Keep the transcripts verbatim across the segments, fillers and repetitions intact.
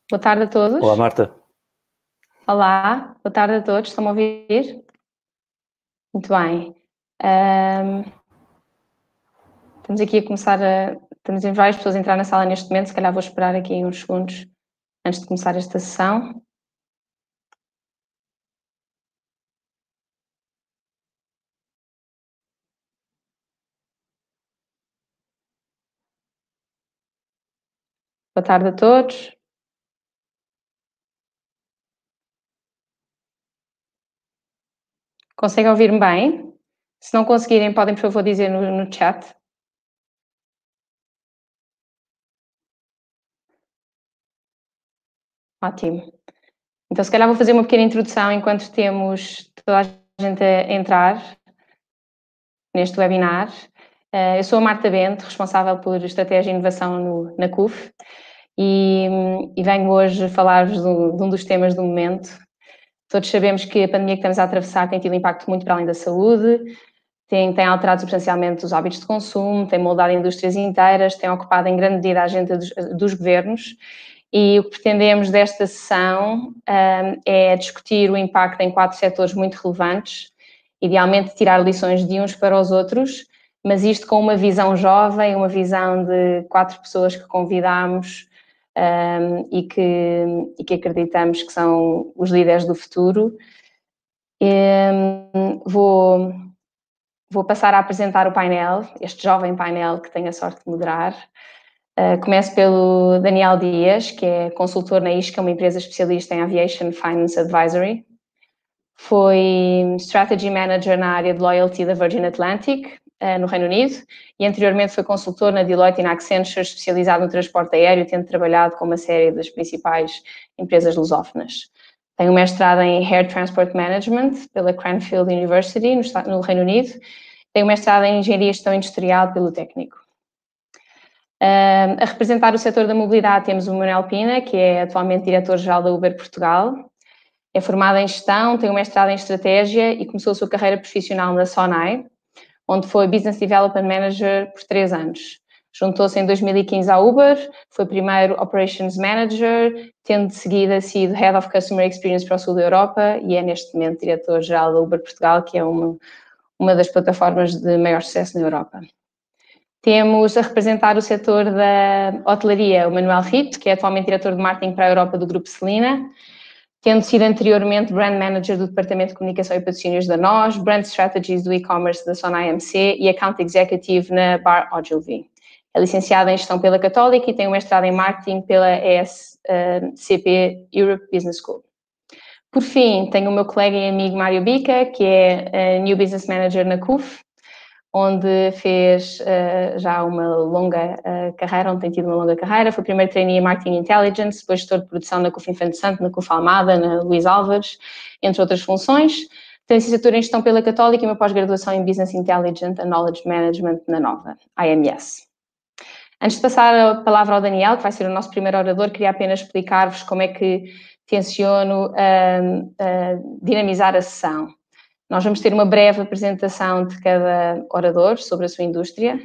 Boa tarde a todos. Olá, Marta. Olá, boa tarde a todos. Estão-me a ouvir? Muito bem. Um, estamos aqui a começar a... Estamos em várias pessoas a entrar na sala neste momento. Se calhar vou esperar aqui uns segundos antes de começar esta sessão. Boa tarde a todos. Conseguem ouvir-me bem? Se não conseguirem, podem, por favor, dizer no, no chat. Ótimo. Então, se calhar vou fazer uma pequena introdução enquanto temos toda a gente a entrar neste webinar. Eu sou a Marta Bento, responsável por Estratégia e Inovação no, na C U F, e, e venho hoje falar-vos de, de um dos temas do momento. Todos sabemos que a pandemia que estamos a atravessar tem tido um impacto muito para além da saúde, tem, tem alterado substancialmente os hábitos de consumo, tem moldado indústrias inteiras, tem ocupado em grande medida a agenda dos, dos governos, e o que pretendemos desta sessão um, é discutir o impacto em quatro setores muito relevantes, idealmente tirar lições de uns para os outros, mas isto com uma visão jovem, uma visão de quatro pessoas que convidámos um, e, que, e que acreditamos que são os líderes do futuro. Um, vou, vou passar a apresentar o painel, este jovem painel que tenho a sorte de moderar. Uh, começo pelo Daniel Dias, que é consultor na ISCA, uma empresa especialista em Aviation Finance Advisory. Foi Strategy Manager na área de Loyalty da Virgin Atlantic, uh, no Reino Unido, e anteriormente foi consultor na Deloitte e na Accenture, especializado no transporte aéreo, tendo trabalhado com uma série das principais empresas lusófonas. Tem um mestrado em Air Transport Management pela Cranfield University, no, no Reino Unido. Tem um mestrado em Engenharia e Gestão Industrial pelo Técnico. Uh, a representar o setor da mobilidade temos o Manuel Pina, que é atualmente diretor-geral da Uber Portugal. É formado em gestão, tem um mestrado em estratégia e começou a sua carreira profissional na Sonai, onde foi Business Development Manager por três anos. Juntou-se em dois mil e quinze à Uber, foi primeiro Operations Manager, tendo de seguida sido Head of Customer Experience para o sul da Europa e é neste momento diretor-geral da Uber Portugal, que é uma, uma das plataformas de maior sucesso na Europa. Temos a representar o setor da hotelaria o Manuel Rito, que é atualmente diretor de marketing para a Europa do Grupo Celina, tendo sido anteriormente Brand Manager do Departamento de Comunicação e Patrocínios da N O S, Brand Strategies do E-Commerce da Sonai M C e Account Executive na Bar Ogilvy. É licenciada em Gestão pela Católica e tem um mestrado em Marketing pela E S C P Europe Business School. Por fim, tenho o meu colega e amigo Mário Bica, que é New Business Manager na C U F, onde fez uh, já uma longa uh, carreira, onde tem tido uma longa carreira. Foi primeiro trainee em Marketing Intelligence, depois gestor de produção na C U F Infante Santo, na C U F Almada, na Luís Álvares, entre outras funções. Tem licenciatura em Gestão pela Católica e uma pós-graduação em Business Intelligence and Knowledge Management na Nova, I M S. Antes de passar a palavra ao Daniel, que vai ser o nosso primeiro orador, queria apenas explicar-vos como é que tenciono uh, uh, dinamizar a sessão. Nós vamos ter uma breve apresentação de cada orador sobre a sua indústria.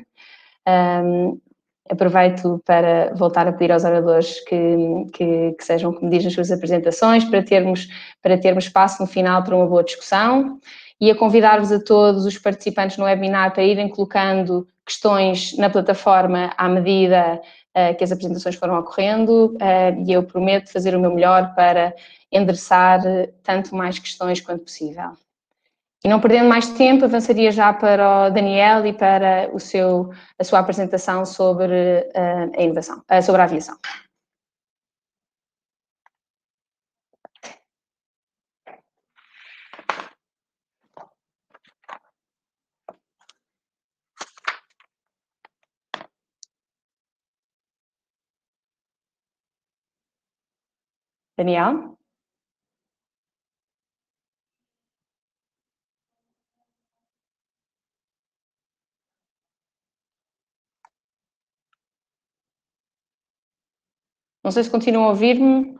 Um, aproveito para voltar a pedir aos oradores que, que, que sejam comedidos nas suas apresentações, para termos, para termos espaço no final para uma boa discussão e a convidar-vos a todos os participantes no webinar para irem colocando questões na plataforma à medida uh, que as apresentações foram ocorrendo uh, e eu prometo fazer o meu melhor para endereçar tanto mais questões quanto possível. E não perdendo mais tempo, avançaria já para o Daniel e para o seu, a sua apresentação sobre uh, a inovação, uh, sobre a aviação. Daniel? Não sei se continuam a ouvir-me.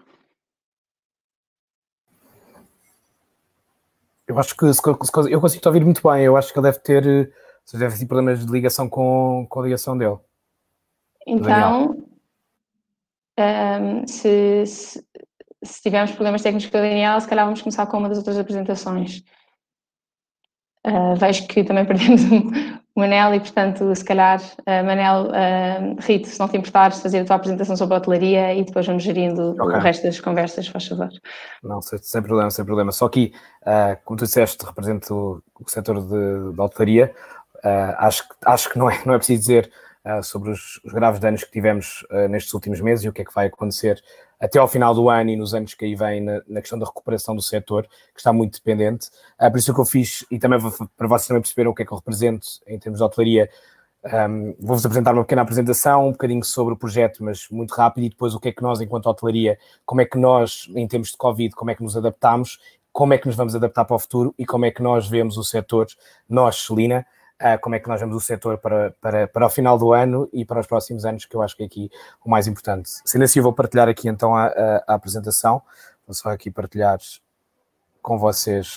Eu acho que se, se, eu consigo te ouvir muito bem. Eu acho que ele deve ter, deve ter problemas de ligação com, com a ligação dele. Então, Um, se, se, se tivermos problemas técnicos com a Daniela, se calhar vamos começar com uma das outras apresentações. Uh, vejo que também perdemos o Manel e, portanto, se calhar, uh, Manel, uh, Rito, se não te importares, fazer a tua apresentação sobre a hotelaria e depois vamos gerindo okay. o resto das conversas, faz favor. Não, sem, sem problema, sem problema. Só que, uh, como tu disseste, represento o, o setor de, de hotelaria. Uh, acho, acho que não é, não é preciso dizer uh, sobre os, os graves danos que tivemos uh, nestes últimos meses e o que é que vai acontecer até ao final do ano e nos anos que aí vêm na, na questão da recuperação do setor, que está muito dependente. Uh, por isso é que eu fiz, e também para vocês também perceberem o que é que eu represento em termos de hotelaria, um, vou-vos apresentar uma pequena apresentação, um bocadinho sobre o projeto, mas muito rápido, e depois o que é que nós, enquanto hotelaria, como é que nós, em termos de Covid, como é que nos adaptamos, como é que nos vamos adaptar para o futuro e como é que nós vemos o setor, nós, Celina, Uh, como é que nós vemos o setor para, para, para o final do ano e para os próximos anos, que eu acho que é aqui o mais importante. Sendo assim, eu vou partilhar aqui então a, a, a apresentação. Vou só aqui partilhar com vocês.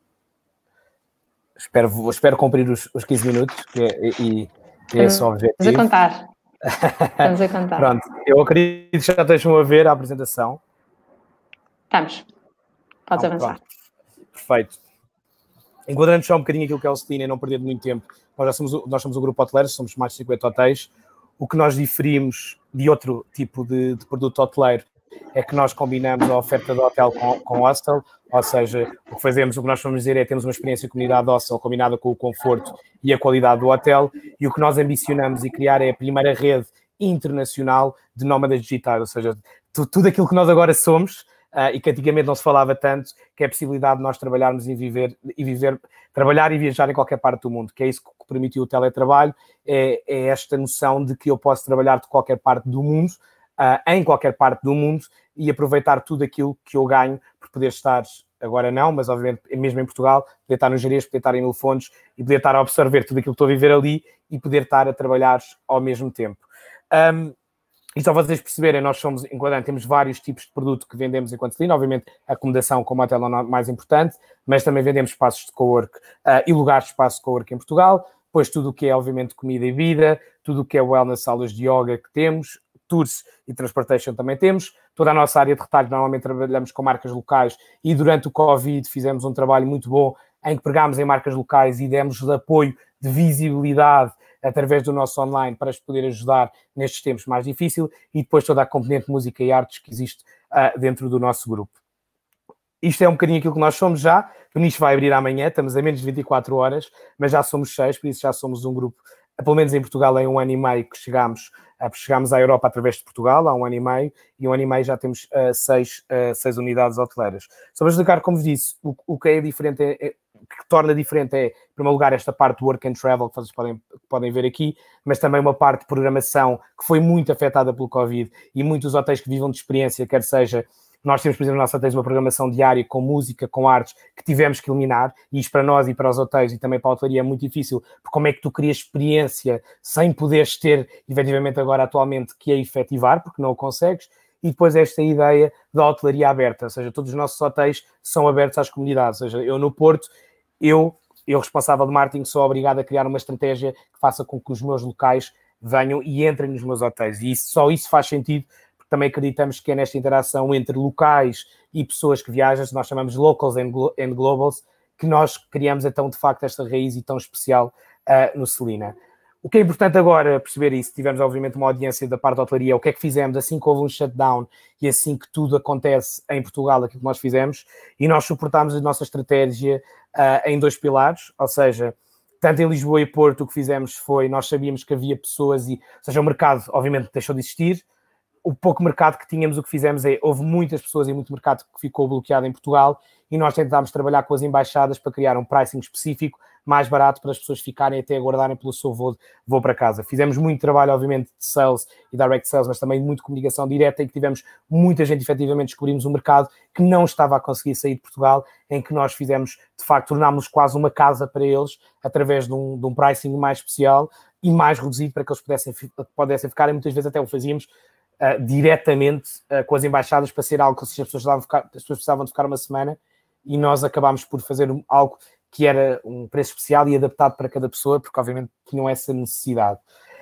Espero, espero cumprir os, os quinze minutos, que é, e, e é esse o objetivo. Estamos a contar. Estamos a contar. Pronto, eu acredito que já estejam a ver a apresentação. Estamos. Podes então, avançar. Pronto. Perfeito. Enquadrando só um bocadinho aquilo que é o Celina e não perder muito tempo, nós, já somos, nós somos o grupo hoteleiro, somos mais de cinquenta hotéis. O que nós diferimos de outro tipo de, de produto hoteleiro é que nós combinamos a oferta do hotel com, com hostel, ou seja, o que fazemos, o que nós vamos dizer é que temos uma experiência de comunidade hostel combinada com o conforto e a qualidade do hotel, e o que nós ambicionamos e criar é a primeira rede internacional de nómadas digitais, ou seja, tudo aquilo que nós agora somos, Uh, e que antigamente não se falava tanto, que é a possibilidade de nós trabalharmos e viver, e viver, trabalhar e viajar em qualquer parte do mundo, que é isso que permitiu o teletrabalho, é, é esta noção de que eu posso trabalhar de qualquer parte do mundo, uh, em qualquer parte do mundo, e aproveitar tudo aquilo que eu ganho por poder estar, agora não, mas obviamente mesmo em Portugal, poder estar no Gerês, poder estar em Mil Fontes e poder estar a absorver tudo aquilo que estou a viver ali e poder estar a trabalhar ao mesmo tempo. Um, E só vocês perceberem, nós somos, enquanto temos vários tipos de produto que vendemos enquanto Celina, obviamente a acomodação como hotel é mais importante, mas também vendemos espaços de cowork uh, e lugares de espaço de cowork em Portugal, depois tudo o que é, obviamente, comida e vida, tudo o que é wellness, salas de yoga que temos, tours e transportation também temos, toda a nossa área de retalho, normalmente trabalhamos com marcas locais e durante o Covid fizemos um trabalho muito bom em que pegámos em marcas locais e demos de apoio de visibilidade através do nosso online para as poder ajudar nestes tempos mais difíceis, e depois toda a componente de música e artes que existe uh, dentro do nosso grupo. Isto é um bocadinho aquilo que nós somos já, o nicho vai abrir amanhã, estamos a menos de vinte e quatro horas, mas já somos seis, por isso já somos um grupo, pelo menos em Portugal, em um ano e meio que chegámos, uh, chegámos à Europa através de Portugal, há um ano e meio, e um ano e meio já temos uh, seis, uh, seis unidades hoteleiras. Só para explicar, como vos disse, o, o que é diferente é, é que torna diferente é, em primeiro lugar, esta parte do work and travel que vocês podem, podem ver aqui, mas também uma parte de programação que foi muito afetada pelo Covid e muitos hotéis que vivam de experiência, quer seja, nós temos, por exemplo, nos nossos hotéis uma programação diária com música, com artes, que tivemos que eliminar, e isto para nós e para os hotéis e também para a hotelaria é muito difícil, porque como é que tu crias experiência sem poderes ter, efetivamente agora atualmente, que é efetivar, porque não o consegues. E depois esta ideia da hotelaria aberta, ou seja, todos os nossos hotéis são abertos às comunidades, ou seja, eu no Porto, eu, eu responsável de marketing, sou obrigado a criar uma estratégia que faça com que os meus locais venham e entrem nos meus hotéis. E isso, só isso faz sentido, porque também acreditamos que é nesta interação entre locais e pessoas que viajam, nós chamamos de locals and, glo and globals, que nós criamos então, de facto, esta raiz e tão especial uh, no Celina. O que é importante agora perceber isso, tivemos obviamente uma audiência da parte da hotelaria, o que é que fizemos assim que houve um shutdown e assim que tudo acontece em Portugal, aquilo que nós fizemos, e nós suportámos a nossa estratégia uh, em dois pilares, ou seja, tanto em Lisboa e Porto o que fizemos foi, nós sabíamos que havia pessoas, e, ou seja, o mercado obviamente deixou de existir, o pouco mercado que tínhamos, o que fizemos é, houve muitas pessoas e muito mercado que ficou bloqueado em Portugal, e nós tentámos trabalhar com as embaixadas para criar um pricing específico, mais barato para as pessoas ficarem até aguardarem pelo seu voo, voo para casa. Fizemos muito trabalho, obviamente, de sales e direct sales, mas também muito comunicação direta, em que tivemos muita gente, efetivamente, descobrimos um mercado que não estava a conseguir sair de Portugal, em que nós fizemos, de facto, tornámos-nos quase uma casa para eles, através de um, de um pricing mais especial e mais reduzido para que eles pudessem, pudessem ficar, e muitas vezes até o fazíamos uh, diretamente uh, com as embaixadas, para ser algo que as pessoas precisavam de ficar, as pessoas precisavam de ficar uma semana, e nós acabámos por fazer algo que era um preço especial e adaptado para cada pessoa, porque obviamente tinham essa necessidade.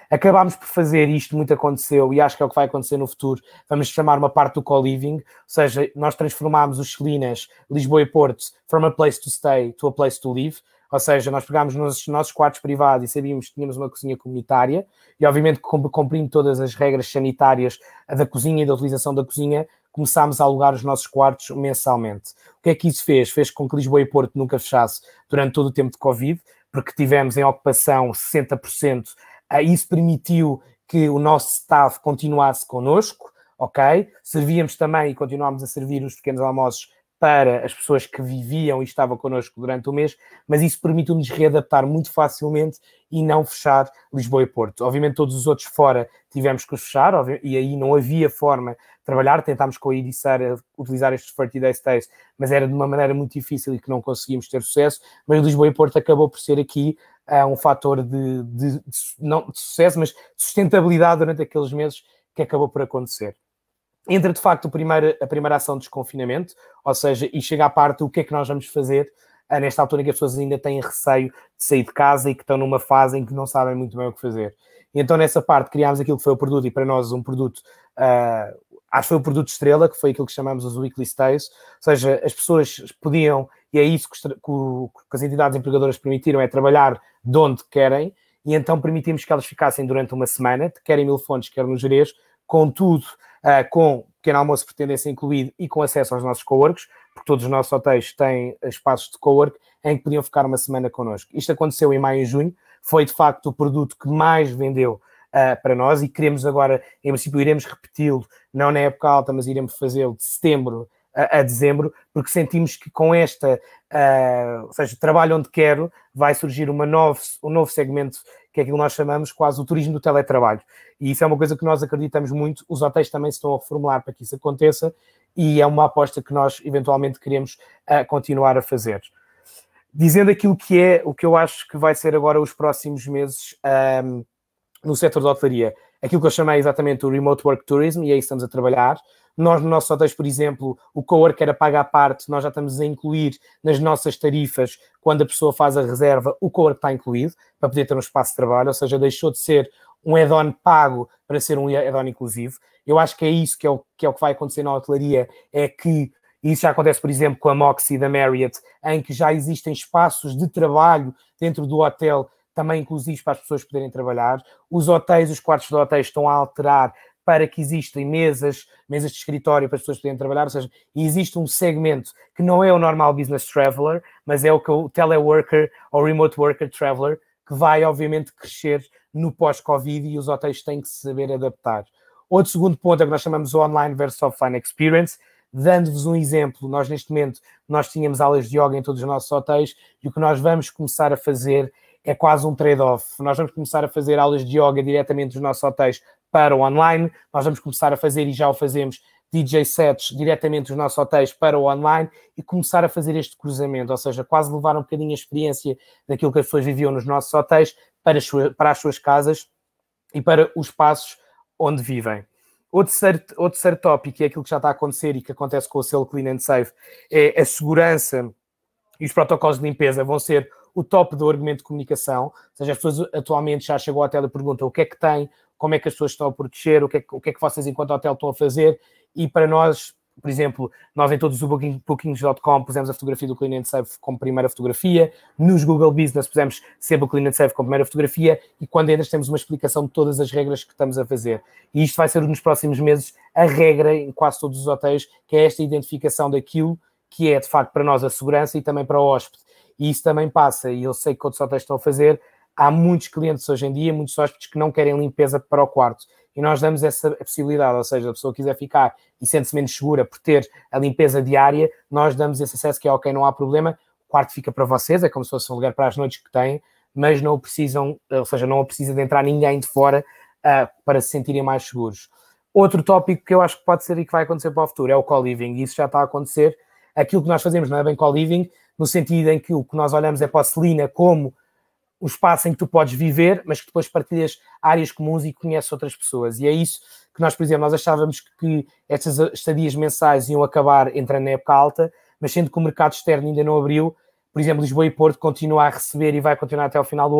Acabámos por fazer isto, muito aconteceu, e acho que é o que vai acontecer no futuro. Vamos chamar uma parte do co-living, ou seja, nós transformámos os Selinas, Lisboa e Porto, from a place to stay to a place to live. Ou seja, nós pegámos nos nossos quartos privados e sabíamos que tínhamos uma cozinha comunitária e, obviamente, cumprindo todas as regras sanitárias da cozinha e da utilização da cozinha, começámos a alugar os nossos quartos mensalmente. O que é que isso fez? Fez com que Lisboa e Porto nunca fechasse durante todo o tempo de Covid, porque tivemos em ocupação sessenta por cento. Isso permitiu que o nosso staff continuasse connosco, ok? Servíamos também e continuámos a servir os pequenos almoços para as pessoas que viviam e estavam connosco durante o mês, mas isso permitiu-nos readaptar muito facilmente e não fechar Lisboa e Porto. Obviamente todos os outros fora tivemos que os fechar, e aí não havia forma de trabalhar, tentámos com a Edicera utilizar estes thirty day stays, mas era de uma maneira muito difícil e que não conseguimos ter sucesso, mas Lisboa e Porto acabou por ser aqui uh, um fator de, de, de, não de sucesso, mas de sustentabilidade durante aqueles meses que acabou por acontecer. Entra, de facto, a primeira, a primeira ação de desconfinamento, ou seja, e chega à parte o que é que nós vamos fazer uh, nesta altura em que as pessoas ainda têm receio de sair de casa e que estão numa fase em que não sabem muito bem o que fazer. E então, nessa parte, criámos aquilo que foi o produto, e para nós um produto, uh, acho que foi o produto estrela, que foi aquilo que chamamos os Weekly Stays, ou seja, as pessoas podiam, e é isso que, que, que as entidades empregadoras permitiram, é trabalhar de onde querem, e então permitimos que elas ficassem durante uma semana, quer em Mil Fontes, quer no Gerês, com tudo, uh, com pequeno almoço por tendência incluído e com acesso aos nossos coworks, porque todos os nossos hotéis têm espaços de cowork em que podiam ficar uma semana connosco. Isto aconteceu em maio e junho, foi de facto o produto que mais vendeu uh, para nós e queremos agora, em princípio, iremos repeti-lo, não na época alta, mas iremos fazê-lo de setembro a, a dezembro, porque sentimos que com esta, uh, ou seja, trabalho onde quero, vai surgir uma novo, um novo segmento, que é aquilo que nós chamamos quase o turismo do teletrabalho. E isso é uma coisa que nós acreditamos muito, os hotéis também se estão a reformular para que isso aconteça e é uma aposta que nós eventualmente queremos uh, continuar a fazer. Dizendo aquilo que é, o que eu acho que vai ser agora os próximos meses um, no setor da hotelaria, aquilo que eu chamei exatamente o Remote Work Tourism, e aí estamos a trabalhar. Nós, no nosso hotéis, por exemplo, o cowork era paga à parte, nós já estamos a incluir nas nossas tarifas, quando a pessoa faz a reserva, o cowork está incluído, para poder ter um espaço de trabalho, ou seja, deixou de ser um add-on pago para ser um add-on inclusivo. Eu acho que é isso que é, o, que é o que vai acontecer na hotelaria, é que e isso já acontece, por exemplo, com a Moxy da Marriott, em que já existem espaços de trabalho dentro do hotel, também inclusivos para as pessoas poderem trabalhar. Os hotéis, os quartos de hotéis estão a alterar para que existem mesas, mesas de escritório para as pessoas poderem trabalhar, ou seja, existe um segmento que não é o normal business traveler, mas é o que o teleworker ou remote worker traveler, que vai, obviamente, crescer no pós-Covid e os hotéis têm que se saber adaptar. Outro segundo ponto é o que nós chamamos o online versus offline experience. Dando-vos um exemplo, nós neste momento, nós tínhamos aulas de yoga em todos os nossos hotéis e o que nós vamos começar a fazer é quase um trade-off. Nós vamos começar a fazer aulas de yoga diretamente dos nossos hotéis para o online, nós vamos começar a fazer, e já o fazemos, D J sets diretamente dos nossos hotéis para o online e começar a fazer este cruzamento, ou seja, quase levar um bocadinho a experiência daquilo que as pessoas viviam nos nossos hotéis para as suas, para as suas casas e para os espaços onde vivem. Outro terceiro, outro terceiro tópico, e é aquilo que já está a acontecer e que acontece com o selo Clean and Safe, é a segurança e os protocolos de limpeza vão ser o top do argumento de comunicação. Ou seja, as pessoas atualmente já chegam ao hotel e perguntam o que é que tem, como é que as pessoas estão a proteger, o que é que, o que, é que vocês enquanto hotel estão a fazer, e para nós, por exemplo, nós em todos os bookings ponto com pusemos a fotografia do Clean and Safe como primeira fotografia, nos Google Business pusemos sempre o Clean and Safe como primeira fotografia e quando entras temos uma explicação de todas as regras que estamos a fazer. E isto vai ser nos próximos meses a regra em quase todos os hotéis, que é esta identificação daquilo que é de facto para nós a segurança e também para o hóspede. E isso também passa, e eu sei que outros hotéis estão a fazer, há muitos clientes hoje em dia, muitos hóspedes que não querem limpeza para o quarto. E nós damos essa possibilidade, ou seja, a pessoa quiser ficar e sente-se menos segura por ter a limpeza diária, nós damos esse acesso que é ok, não há problema, o quarto fica para vocês, é como se fosse um lugar para as noites que têm, mas não precisam, ou seja, não precisa de entrar ninguém de fora uh, para se sentirem mais seguros. Outro tópico que eu acho que pode ser e que vai acontecer para o futuro é o co-living, e isso já está a acontecer. Aquilo que nós fazemos não é bem co-living, no sentido em que o que nós olhamos é para a Celina como um espaço em que tu podes viver, mas que depois partilhas áreas comuns e conheces outras pessoas. E é isso que nós, por exemplo, nós achávamos que estas estadias mensais iam acabar entrando na época alta, mas sendo que o mercado externo ainda não abriu, por exemplo, Lisboa e Porto continua a receber e vai continuar até ao final do ano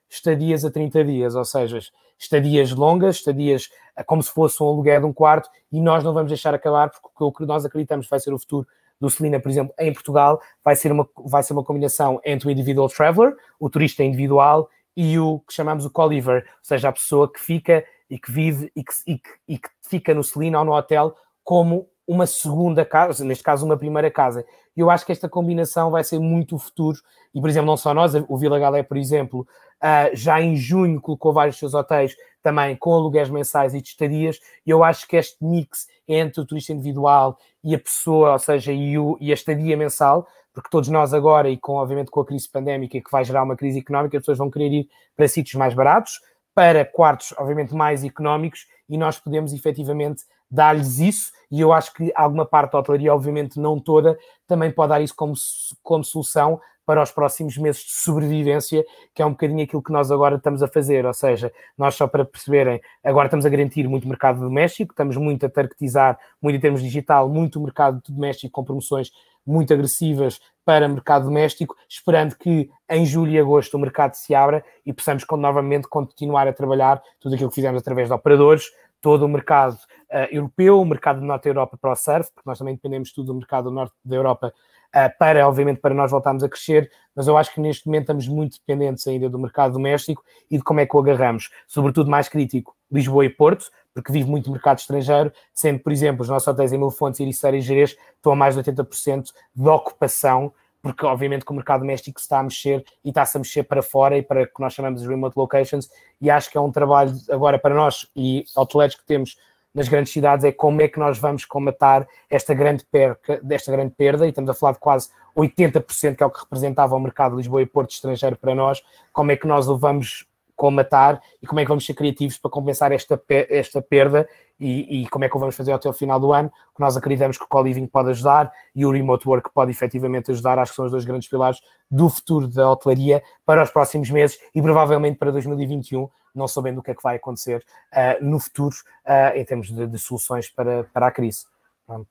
estadias a trinta dias, ou seja, estadias longas, estadias como se fosse um aluguer de um quarto, e nós não vamos deixar acabar, porque o que nós acreditamos que vai ser o futuro do Celina, por exemplo, em Portugal, vai ser uma, vai ser uma combinação entre o individual traveler, o turista individual, e o que chamamos o co-liver, ou seja, a pessoa que fica e que vive e que, e que, e que fica no Celina ou no hotel como uma segunda casa, neste caso uma primeira casa. E eu acho que esta combinação vai ser muito o futuro, e por exemplo, não só nós, o Vila Galé, por exemplo, uh, já em junho colocou vários seus hotéis também com aluguéis mensais e de estadias, e eu acho que este mix entre o turista individual e a pessoa, ou seja, e, o, e a estadia mensal, porque todos nós agora, e com, obviamente com a crise pandémica, que vai gerar uma crise económica, as pessoas vão querer ir para sítios mais baratos, para quartos, obviamente, mais económicos, e nós podemos, efetivamente, dar-lhes isso, e eu acho que alguma parte da hotelaria, obviamente não toda, também pode dar isso como, como solução para os próximos meses de sobrevivência, que é um bocadinho aquilo que nós agora estamos a fazer, ou seja, nós só para perceberem, agora estamos a garantir muito mercado doméstico, estamos muito a targetizar, muito em termos digital, muito mercado doméstico com promoções muito agressivas para mercado doméstico, esperando que em julho e agosto o mercado se abra e possamos novamente continuar a trabalhar tudo aquilo que fizemos através de operadores, todo o mercado uh, europeu, o mercado do norte da Europa para o surf, porque nós também dependemos tudo do mercado do norte da Europa uh, para, obviamente, para nós voltarmos a crescer, mas eu acho que neste momento estamos muito dependentes ainda do mercado doméstico e de como é que o agarramos. Sobretudo mais crítico, Lisboa e Porto, porque vive muito mercado estrangeiro, sendo, por exemplo, os nossos hotéis em Mil Fontes, Ericeira e Gerês estão a mais de oitenta por cento de ocupação, porque obviamente que o mercado doméstico se está a mexer e está-se a mexer para fora e para o que nós chamamos de remote locations, e acho que é um trabalho agora para nós e hoteleiros que temos nas grandes cidades, é como é que nós vamos combatar esta grande perca, desta grande perda, e estamos a falar de quase oitenta por cento que é o que representava o mercado de Lisboa e Porto estrangeiro para nós, como é que nós o vamos combatar e como é que vamos ser criativos para compensar esta, esta perda e, e como é que o vamos fazer até o final do ano, que nós acreditamos que o co-living pode ajudar e o remote work pode efetivamente ajudar. Acho que são os dois grandes pilares do futuro da hotelaria para os próximos meses e provavelmente para dois mil e vinte e um, não sabendo o que é que vai acontecer uh, no futuro uh, em termos de, de soluções para, para a crise. Pronto.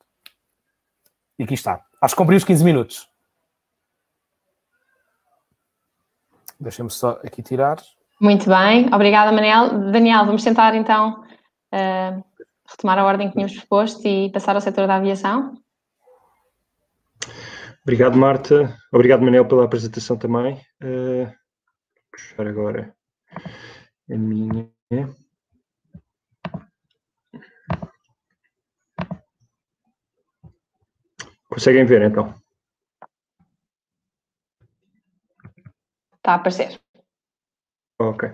E aqui está. Acho que cumpri os quinze minutos. Deixa-me só aqui tirar. Muito bem, obrigada, Manel. Daniel, vamos tentar então uh, retomar a ordem que tínhamos proposto e passar ao setor da aviação. Obrigado, Marta. Obrigado, Manel, pela apresentação também. Uh, vou puxar agora a minha. Conseguem ver, então? Está a aparecer. Ok.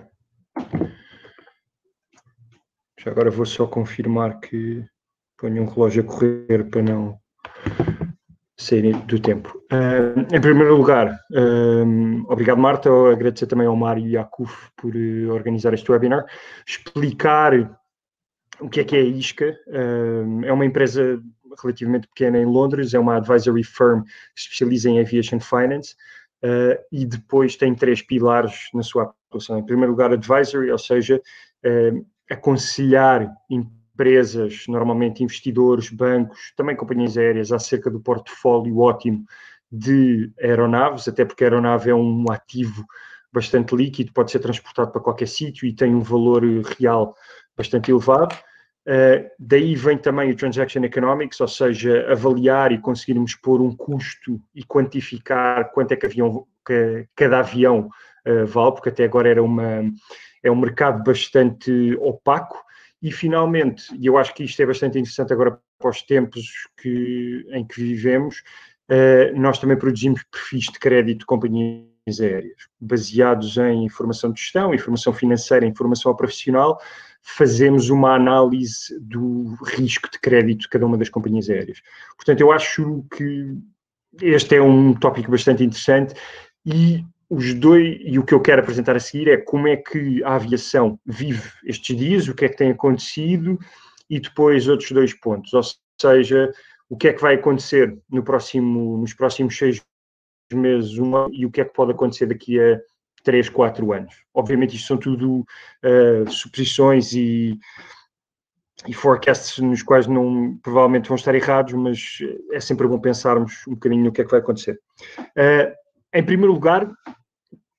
Já agora vou só confirmar que ponho um relógio a correr para não sair do tempo. Uh, em primeiro lugar, uh, obrigado, Marta. Eu agradecer também ao Mário e à C U F por uh, organizar este webinar. Explicar o que é que é a ISCA. Uh, é uma empresa relativamente pequena em Londres, é uma advisory firm que se especializa em aviation finance. Uh, e depois tem três pilares na sua atuação. Em primeiro lugar, advisory, ou seja, uh, aconselhar empresas, normalmente investidores, bancos, também companhias aéreas, acerca do portfólio ótimo de aeronaves, até porque a aeronave é um ativo bastante líquido, pode ser transportado para qualquer sítio e tem um valor real bastante elevado. Uh, daí vem também o Transaction Economics, ou seja, avaliar e conseguirmos pôr um custo e quantificar quanto é que, avião, que cada avião uh, vale, porque até agora era uma, é um mercado bastante opaco. E finalmente, e eu acho que isto é bastante interessante agora para os tempos que, em que vivemos, uh, nós também produzimos perfis de crédito de companhias aéreas, baseados em informação de gestão, informação financeira, informação profissional. Fazemos uma análise do risco de crédito de cada uma das companhias aéreas. Portanto, eu acho que este é um tópico bastante interessante e os dois, e o que eu quero apresentar a seguir é como é que a aviação vive estes dias, o que é que tem acontecido e depois outros dois pontos, ou seja, o que é que vai acontecer no próximo, nos próximos seis meses uma, e o que é que pode acontecer daqui a três, quatro anos. Obviamente isto são tudo uh, suposições e, e forecasts nos quais não, provavelmente vão estar errados, mas é sempre bom pensarmos um bocadinho no que é que vai acontecer. Uh, em primeiro lugar,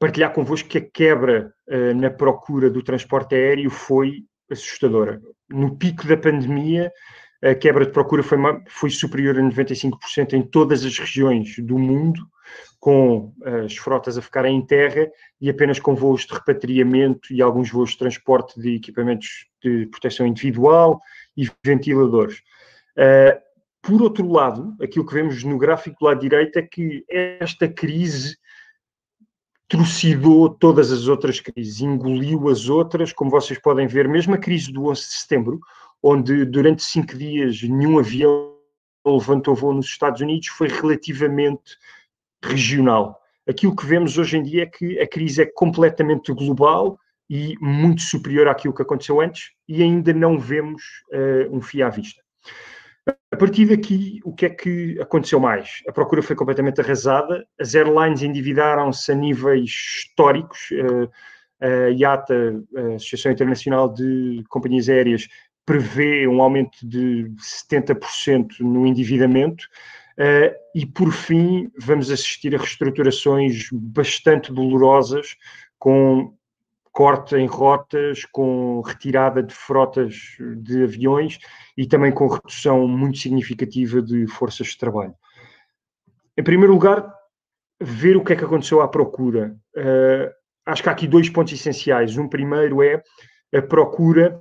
partilhar convosco que a quebra uh, na procura do transporte aéreo foi assustadora. No pico da pandemia, a quebra de procura foi, foi superior a noventa e cinco por cento em todas as regiões do mundo, com as frotas a ficarem em terra e apenas com voos de repatriamento e alguns voos de transporte de equipamentos de proteção individual e ventiladores. Uh, por outro lado, aquilo que vemos no gráfico do lado direito é que esta crise trucidou todas as outras crises, engoliu as outras, como vocês podem ver, mesmo a crise do onze de setembro, onde durante cinco dias nenhum avião levantou voo nos Estados Unidos, foi relativamente regional. Aquilo que vemos hoje em dia é que a crise é completamente global e muito superior àquilo que aconteceu antes e ainda não vemos uh, um fio à vista. A partir daqui, o que é que aconteceu mais? A procura foi completamente arrasada, as airlines endividaram-se a níveis históricos, a I A T A, a Associação Internacional de Companhias Aéreas, prevê um aumento de setenta por cento no endividamento e, por fim, vamos assistir a reestruturações bastante dolorosas, com corte em rotas, com retirada de frotas de aviões e também com redução muito significativa de forças de trabalho. Em primeiro lugar, ver o que é que aconteceu à procura. Uh, acho que há aqui dois pontos essenciais. Um primeiro é a procura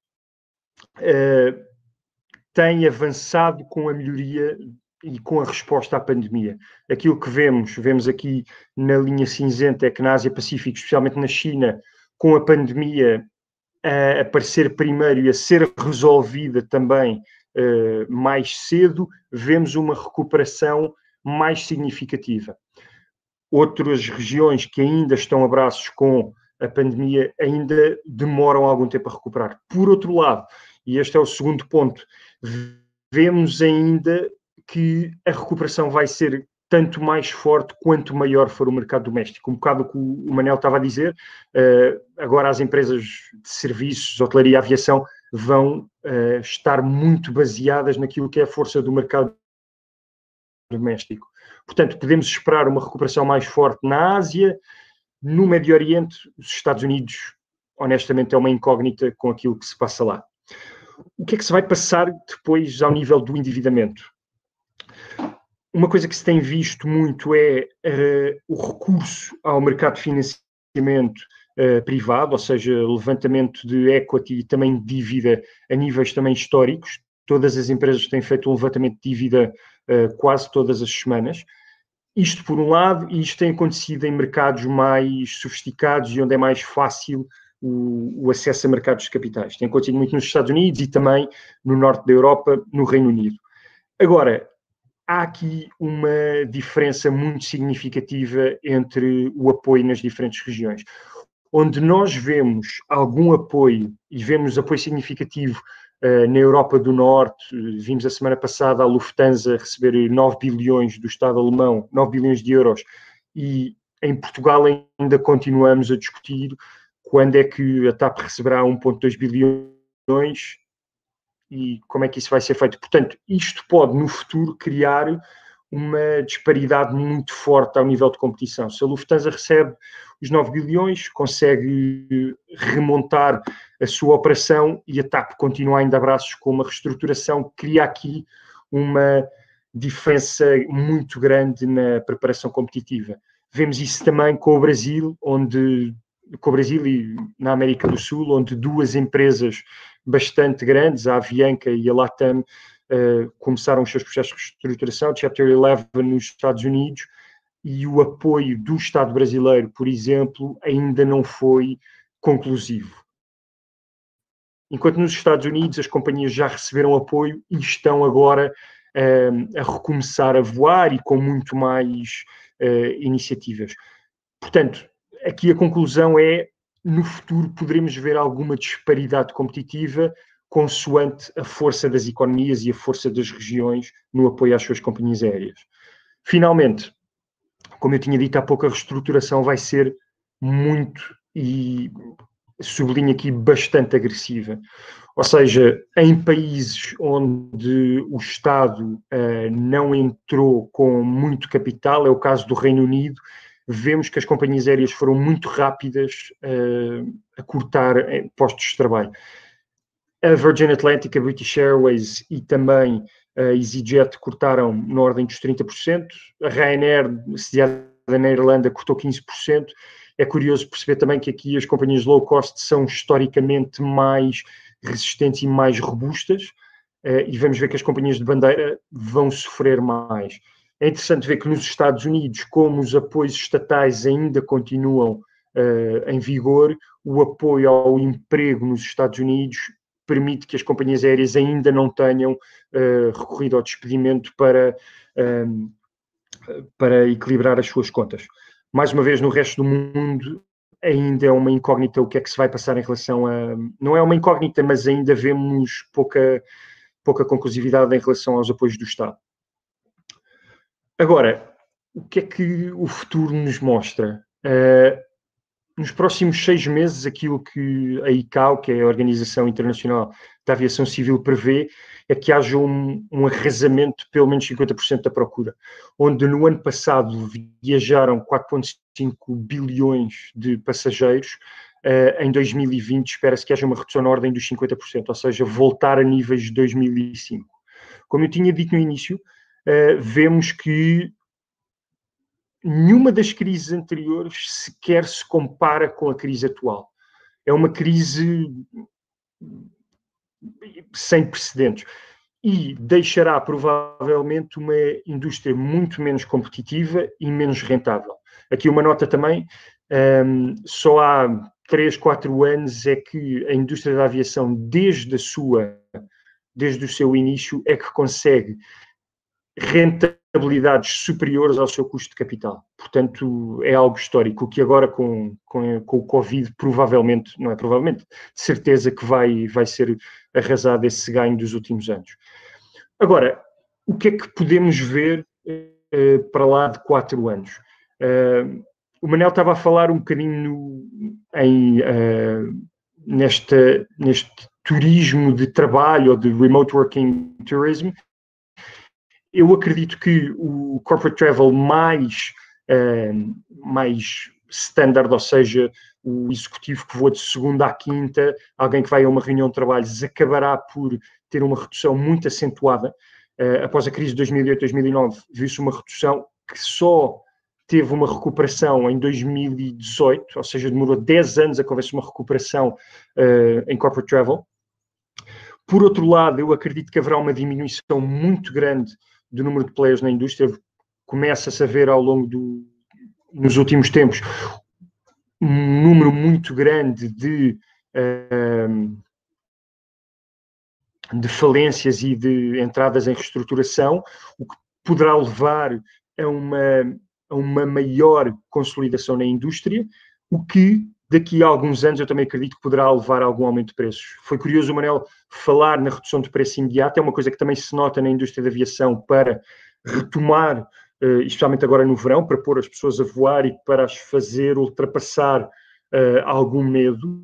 uh, tem avançado com a melhoria e com a resposta à pandemia. Aquilo que vemos, vemos aqui na linha cinzenta, é que na Ásia-Pacífico, especialmente na China, com a pandemia a aparecer primeiro e a ser resolvida também uh, mais cedo, vemos uma recuperação mais significativa. Outras regiões que ainda estão a braços com a pandemia ainda demoram algum tempo a recuperar. Por outro lado, e este é o segundo ponto, vemos ainda que a recuperação vai ser tanto mais forte quanto maior for o mercado doméstico. Um bocado o que o Manel estava a dizer, uh, agora as empresas de serviços, hotelaria e aviação vão uh, estar muito baseadas naquilo que é a força do mercado doméstico. Portanto, podemos esperar uma recuperação mais forte na Ásia, no Médio Oriente. Os Estados Unidos, honestamente, é uma incógnita com aquilo que se passa lá. O que é que se vai passar depois ao nível do endividamento? Uma coisa que se tem visto muito é uh, o recurso ao mercado de financiamento uh, privado, ou seja, levantamento de equity e também de dívida a níveis também históricos. Todas as empresas têm feito um levantamento de dívida uh, quase todas as semanas. Isto por um lado, e isto tem acontecido em mercados mais sofisticados e onde é mais fácil o, o acesso a mercados de capitais. Tem acontecido muito nos Estados Unidos e também no norte da Europa, no Reino Unido. Agora, há aqui uma diferença muito significativa entre o apoio nas diferentes regiões. Onde nós vemos algum apoio, e vemos apoio significativo uh, na Europa do Norte, vimos a semana passada a Lufthansa receber nove bilhões do Estado alemão, nove bilhões de euros, e em Portugal ainda continuamos a discutir quando é que a TAP receberá um vírgula dois bilhões, e como é que isso vai ser feito. Portanto, isto pode, no futuro, criar uma disparidade muito forte ao nível de competição. Se a Lufthansa recebe os nove bilhões, consegue remontar a sua operação e a TAP continua ainda a braços com uma reestruturação, cria aqui uma diferença muito grande na preparação competitiva. Vemos isso também com o Brasil, onde, com o Brasil e na América do Sul, onde duas empresas bastante grandes, a Avianca e a Latam, uh, começaram os seus processos de reestruturação, Chapter onze nos Estados Unidos, e o apoio do Estado brasileiro, por exemplo, ainda não foi conclusivo. Enquanto nos Estados Unidos as companhias já receberam apoio e estão agora uh, a recomeçar a voar e com muito mais uh, iniciativas. Portanto, aqui a conclusão é: no futuro poderemos ver alguma disparidade competitiva consoante a força das economias e a força das regiões no apoio às suas companhias aéreas. Finalmente, como eu tinha dito há pouco, a reestruturação vai ser muito, e sublinho aqui, bastante agressiva. Ou seja, em países onde o Estado uh, não entrou com muito capital, é o caso do Reino Unido, vemos que as companhias aéreas foram muito rápidas uh, a cortar postos de trabalho. A Virgin Atlantic, a British Airways e também a EasyJet cortaram na ordem dos trinta por cento. A Ryanair, sediada na Irlanda, cortou quinze por cento. É curioso perceber também que aqui as companhias low cost são historicamente mais resistentes e mais robustas, uh, e vamos ver que as companhias de bandeira vão sofrer mais. É interessante ver que nos Estados Unidos, como os apoios estatais ainda continuam uh, em vigor, o apoio ao emprego nos Estados Unidos permite que as companhias aéreas ainda não tenham uh, recorrido ao despedimento para, um, para equilibrar as suas contas. Mais uma vez, no resto do mundo, ainda é uma incógnita o que é que se vai passar em relação a... Não é uma incógnita, mas ainda vemos pouca, pouca conclusividade em relação aos apoios do Estado. Agora, o que é que o futuro nos mostra? Uh, nos próximos seis meses, aquilo que a I C A O, que é a Organização Internacional da Aviação Civil, prevê é que haja um, um arrasamento de pelo menos cinquenta por cento da procura, onde no ano passado viajaram quatro vírgula cinco bilhões de passageiros, uh, em dois mil e vinte espera-se que haja uma redução na ordem dos cinquenta por cento, ou seja, voltar a níveis de dois mil e cinco. Como eu tinha dito no início, uh, vemos que nenhuma das crises anteriores sequer se compara com a crise atual. É uma crise sem precedentes e deixará provavelmente uma indústria muito menos competitiva e menos rentável. Aqui uma nota também, um, só há três, quatro anos é que a indústria da aviação, desde a sua, desde o seu início, é que consegue rentabilidades superiores ao seu custo de capital. Portanto, é algo histórico, que agora com, com, com o Covid provavelmente, não é provavelmente, de certeza que vai, vai ser arrasado esse ganho dos últimos anos. Agora, o que é que podemos ver uh, para lá de quatro anos? Uh, o Manel estava a falar um bocadinho no, em, uh, nesta, neste turismo de trabalho, ou de remote working tourism. Eu acredito que o corporate travel mais, uh, mais standard, ou seja, o executivo que voa de segunda à quinta, alguém que vai a uma reunião de trabalhos, acabará por ter uma redução muito acentuada. Uh, após a crise de dois mil e oito, dois mil e nove, viu-se uma redução que só teve uma recuperação em dois mil e dezoito, ou seja, demorou dez anos a que houvesse uma recuperação uh, em corporate travel. Por outro lado, eu acredito que haverá uma diminuição muito grande do número de players na indústria. Começa-se a ver ao longo do, nos últimos tempos, um número muito grande de, uh, de falências e de entradas em reestruturação, o que poderá levar a uma, a uma maior consolidação na indústria, o que daqui a alguns anos eu também acredito que poderá levar a algum aumento de preços. Foi curioso o Manel falar na redução de preço imediato, é uma coisa que também se nota na indústria da aviação para retomar, uh, especialmente agora no verão, para pôr as pessoas a voar e para as fazer ultrapassar uh, algum medo.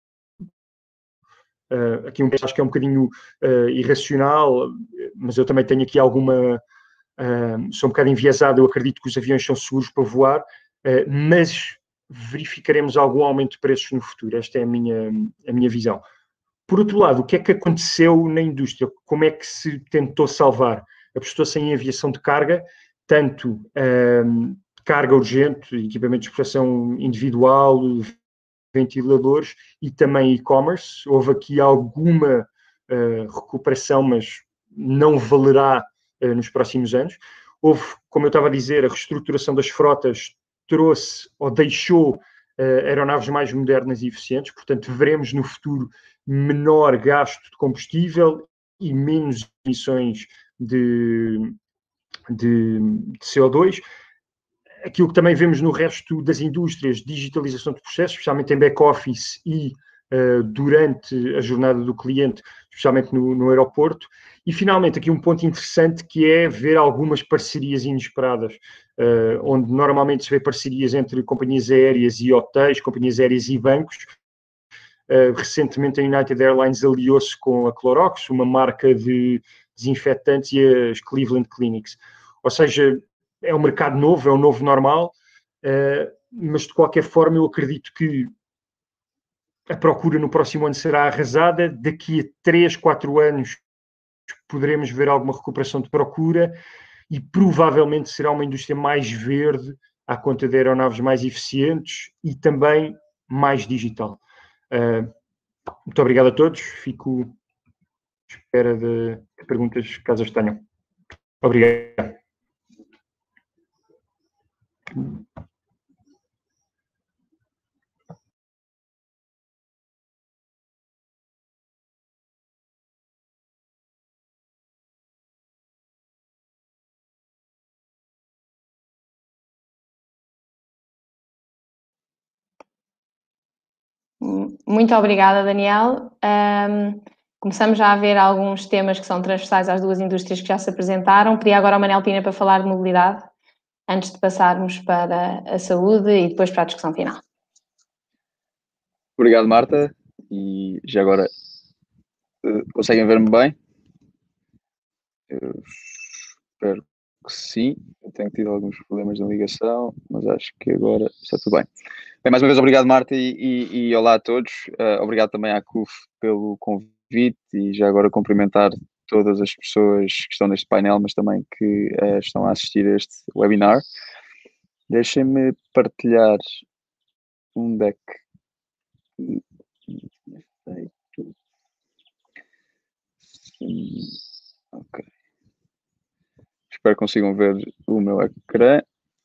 Uh, aqui um, acho que é um bocadinho uh, irracional, mas eu também tenho aqui alguma... Uh, sou um bocado enviesado, eu acredito que os aviões são seguros para voar, uh, mas verificaremos algum aumento de preços no futuro. Esta é a minha, a minha visão. Por outro lado, o que é que aconteceu na indústria? Como é que se tentou salvar? Apostou-se em aviação de carga, tanto um, carga urgente, equipamentos de proteção individual, ventiladores e também e-commerce. Houve aqui alguma uh, recuperação, mas não valerá uh, nos próximos anos. Houve, como eu estava a dizer, a reestruturação das frotas trouxe ou deixou uh, aeronaves mais modernas e eficientes, portanto veremos no futuro menor gasto de combustível e menos emissões de, de, de C O dois. Aquilo que também vemos no resto das indústrias, digitalização de processos, especialmente em back-office e uh, durante a jornada do cliente, especialmente no, no aeroporto. E, finalmente, aqui um ponto interessante que é ver algumas parcerias inesperadas, uh, onde normalmente se vê parcerias entre companhias aéreas e hotéis, companhias aéreas e bancos. Uh, recentemente, a United Airlines aliou-se com a Clorox, uma marca de desinfetantes, e as Cleveland Clinics. Ou seja, é um mercado novo, é um novo normal. uh, mas de qualquer forma eu acredito que a procura no próximo ano será arrasada. Daqui a três, quatro anos poderemos ver alguma recuperação de procura e provavelmente será uma indústria mais verde à conta de aeronaves mais eficientes e também mais digital. Uh, muito obrigado a todos. Fico à espera de perguntas, caso as tenham. Obrigado. Muito obrigada, Daniel. Um, começamos já a ver alguns temas que são transversais às duas indústrias que já se apresentaram. Pedi agora ao Manel Pina para falar de mobilidade, antes de passarmos para a saúde e depois para a discussão final. Obrigado, Marta. E já agora, conseguem ver-me bem? Eu espero que sim. Eu tenho tido alguns problemas na ligação, mas acho que agora está tudo bem. Bem, mais uma vez, obrigado, Marta, e, e, e olá a todos. Uh, obrigado também à C U F pelo convite e já agora cumprimentar todas as pessoas que estão neste painel, mas também que uh, estão a assistir a este webinar. Deixem-me partilhar um deck. Sim. Ok. Espero que consigam ver o meu ecrã.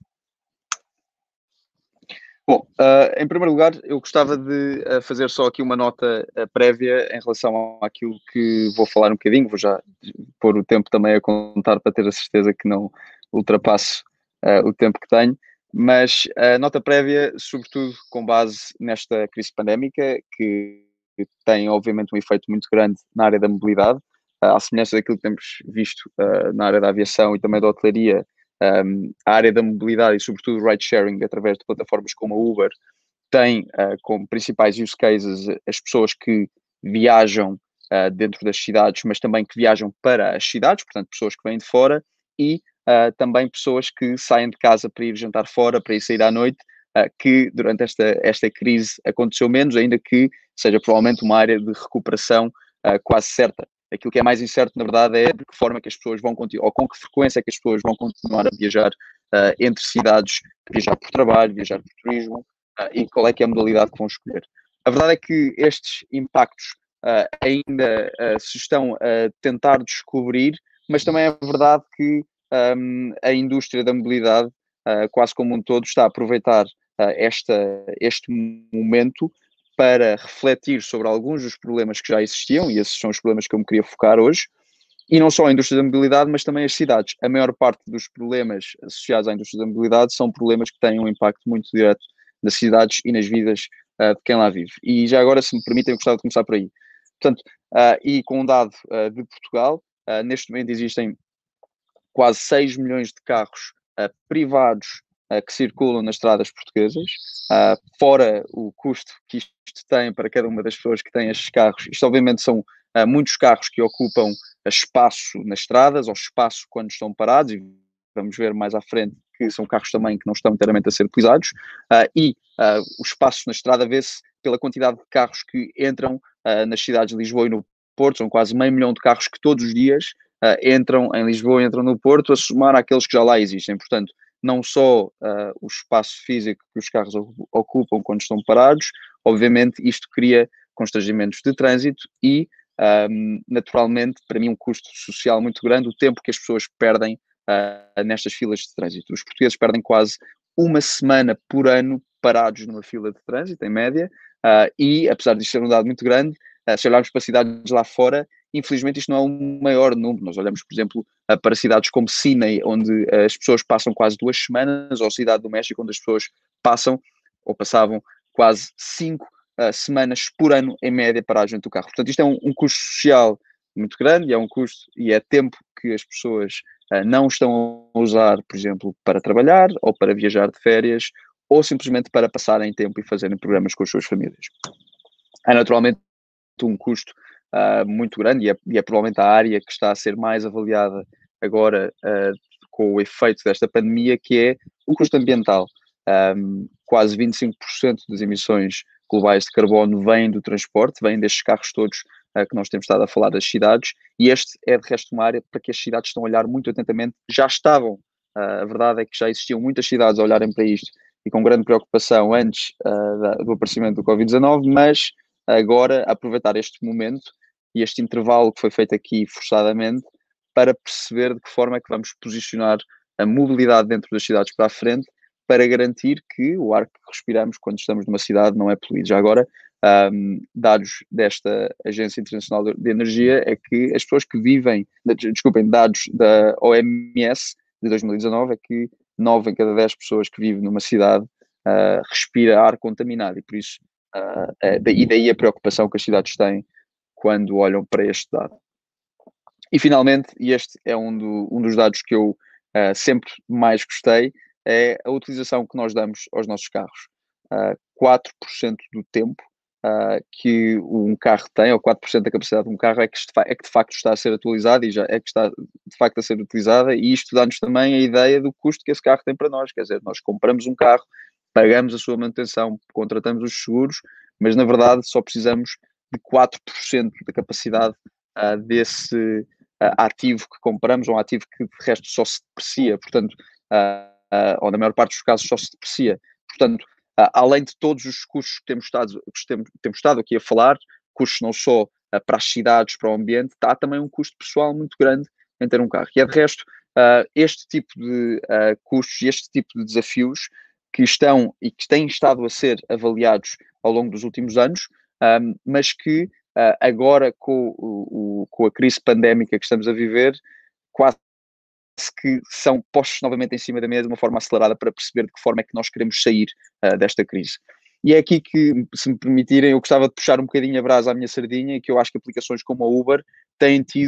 Bom, uh, em primeiro lugar, eu gostava de uh, fazer só aqui uma nota uh, prévia em relação àquilo que vou falar um bocadinho. Vou já pôr o tempo também a contar para ter a certeza que não ultrapasso uh, o tempo que tenho. Mas a uh, nota prévia, sobretudo com base nesta crise pandémica, que tem obviamente um efeito muito grande na área da mobilidade, uh, à semelhança daquilo que temos visto uh, na área da aviação e também da hotelaria. Um, a área da mobilidade e sobretudo o ride-sharing através de plataformas como a Uber tem uh, como principais use cases as pessoas que viajam uh, dentro das cidades, mas também que viajam para as cidades, portanto pessoas que vêm de fora e uh, também pessoas que saem de casa para ir jantar fora, para ir sair à noite, uh, que durante esta, esta crise aconteceu menos, ainda que seja provavelmente uma área de recuperação uh, quase certa. Aquilo que é mais incerto, na verdade, é de que forma que as pessoas vão continuar, ou com que frequência é que as pessoas vão continuar a viajar uh, entre cidades, viajar por trabalho, viajar por turismo, uh, e qual é que é a modalidade que vão escolher. A verdade é que estes impactos uh, ainda uh, se estão a tentar descobrir, mas também é verdade que um, a indústria da mobilidade, uh, quase como um todo, está a aproveitar uh, esta, este momento para refletir sobre alguns dos problemas que já existiam, e esses são os problemas que eu me queria focar hoje, e não só a indústria da mobilidade, mas também as cidades. A maior parte dos problemas associados à indústria da mobilidade são problemas que têm um impacto muito direto nas cidades e nas vidas uh, de quem lá vive. E já agora, se me permitem, eu gostava de começar por aí. Portanto, uh, e com um dado uh, de Portugal, uh, neste momento existem quase seis milhões de carros uh, privados Uh, que circulam nas estradas portuguesas, uh, fora o custo que isto tem para cada uma das pessoas que têm estes carros. Isto obviamente são uh, muitos carros que ocupam espaço nas estradas, ou espaço quando estão parados, e vamos ver mais à frente que são carros também que não estão inteiramente a ser utilizados, uh, e uh, o espaço na estrada vê-se pela quantidade de carros que entram uh, nas cidades de Lisboa e no Porto. São quase meio milhão de carros que todos os dias uh, entram em Lisboa e entram no Porto, a somar àqueles que já lá existem. Portanto, não só uh, o espaço físico que os carros ocupam quando estão parados, obviamente isto cria constrangimentos de trânsito e, um, naturalmente, para mim um custo social muito grande, o tempo que as pessoas perdem uh, nestas filas de trânsito. Os portugueses perdem quase uma semana por ano parados numa fila de trânsito, em média, uh, e, apesar disto ser um dado muito grande, uh, se olharmos para cidades lá fora, infelizmente isto não é um maior número. Nós olhamos, por exemplo, para cidades como Sydney, onde as pessoas passam quase duas semanas, ou Cidade do México, onde as pessoas passam, ou passavam, quase cinco uh, semanas por ano, em média, parados dentro do carro. Portanto, isto é um, um custo social muito grande, e é um custo, e é tempo que as pessoas uh, não estão a usar, por exemplo, para trabalhar, ou para viajar de férias, ou simplesmente para passarem tempo e fazerem programas com as suas famílias. É naturalmente um custo Uh, muito grande, e é, e é provavelmente a área que está a ser mais avaliada agora uh, com o efeito desta pandemia, que é o custo ambiental. Um, quase vinte e cinco por cento das emissões globais de carbono vêm do transporte, vêm destes carros todos uh, que nós temos estado a falar das cidades, e este é de resto uma área para que as cidades estão a olhar muito atentamente, já estavam, uh, a verdade é que já existiam muitas cidades a olharem para isto e com grande preocupação antes uh, da, do aparecimento do covid dezanove, mas agora aproveitar este momento e este intervalo que foi feito aqui forçadamente para perceber de que forma é que vamos posicionar a mobilidade dentro das cidades para a frente, para garantir que o ar que respiramos quando estamos numa cidade não é poluído. Já agora, um, dados desta Agência Internacional de Energia, é que as pessoas que vivem, desculpem, dados da O M S de dois mil e dezanove, é que nove em cada dez pessoas que vivem numa cidade uh, respira ar contaminado, e por isso, uh, é, e daí a preocupação que as cidades têm quando olham para este dado. E finalmente, e este é um, do, um dos dados que eu uh, sempre mais gostei, é a utilização que nós damos aos nossos carros. Uh, quatro por cento do tempo uh, que um carro tem, ou quatro por cento da capacidade de um carro, é que, é que de facto está a ser atualizada e já é que está de facto a ser utilizada, e isto dá-nos também a ideia do custo que esse carro tem para nós. Quer dizer, nós compramos um carro, pagamos a sua manutenção, contratamos os seguros, mas na verdade só precisamos de quatro por cento da capacidade uh, desse uh, ativo que compramos, um ativo que de resto só se deprecia, portanto, uh, Uh, ou na maior parte dos casos só se deprecia. Portanto, uh, além de todos os custos que temos estado, que temos, temos estado aqui a falar, custos não só uh, para as cidades, para o ambiente, há também um custo pessoal muito grande em ter um carro. E é de resto, uh, este tipo de uh, custos e este tipo de desafios que estão e que têm estado a ser avaliados ao longo dos últimos anos, um, mas que uh, agora com, o, o, com a crise pandémica que estamos a viver, quase que são postos novamente em cima da mesa de uma forma acelerada para perceber de que forma é que nós queremos sair uh, desta crise. E é aqui que, se me permitirem, eu gostava de puxar um bocadinho a brasa à minha sardinha, que eu acho que aplicações como a Uber têm tido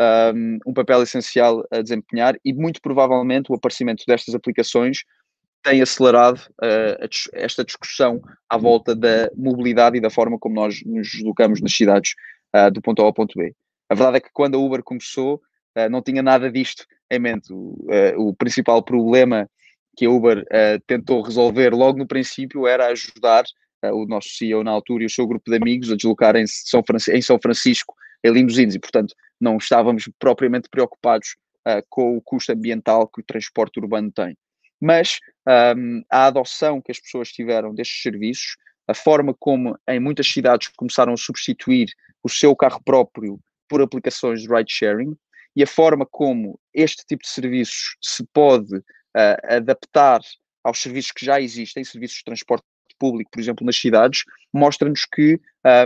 um, um papel essencial a desempenhar, e muito provavelmente o aparecimento destas aplicações tem acelerado uh, esta discussão à volta da mobilidade e da forma como nós nos deslocamos nas cidades uh, do ponto A ao ponto B. A verdade é que quando a Uber começou, uh, não tinha nada disto em mente. O, uh, o principal problema que a Uber uh, tentou resolver logo no princípio era ajudar uh, o nosso C E O na altura e o seu grupo de amigos a deslocarem-se São Francisco, em São Francisco em limusines, e portanto não estávamos propriamente preocupados uh, com o custo ambiental que o transporte urbano tem. Mas um, a adoção que as pessoas tiveram destes serviços, a forma como em muitas cidades começaram a substituir o seu carro próprio por aplicações de ride-sharing, e a forma como este tipo de serviços se pode uh, adaptar aos serviços que já existem, serviços de transporte público, por exemplo, nas cidades, mostra-nos que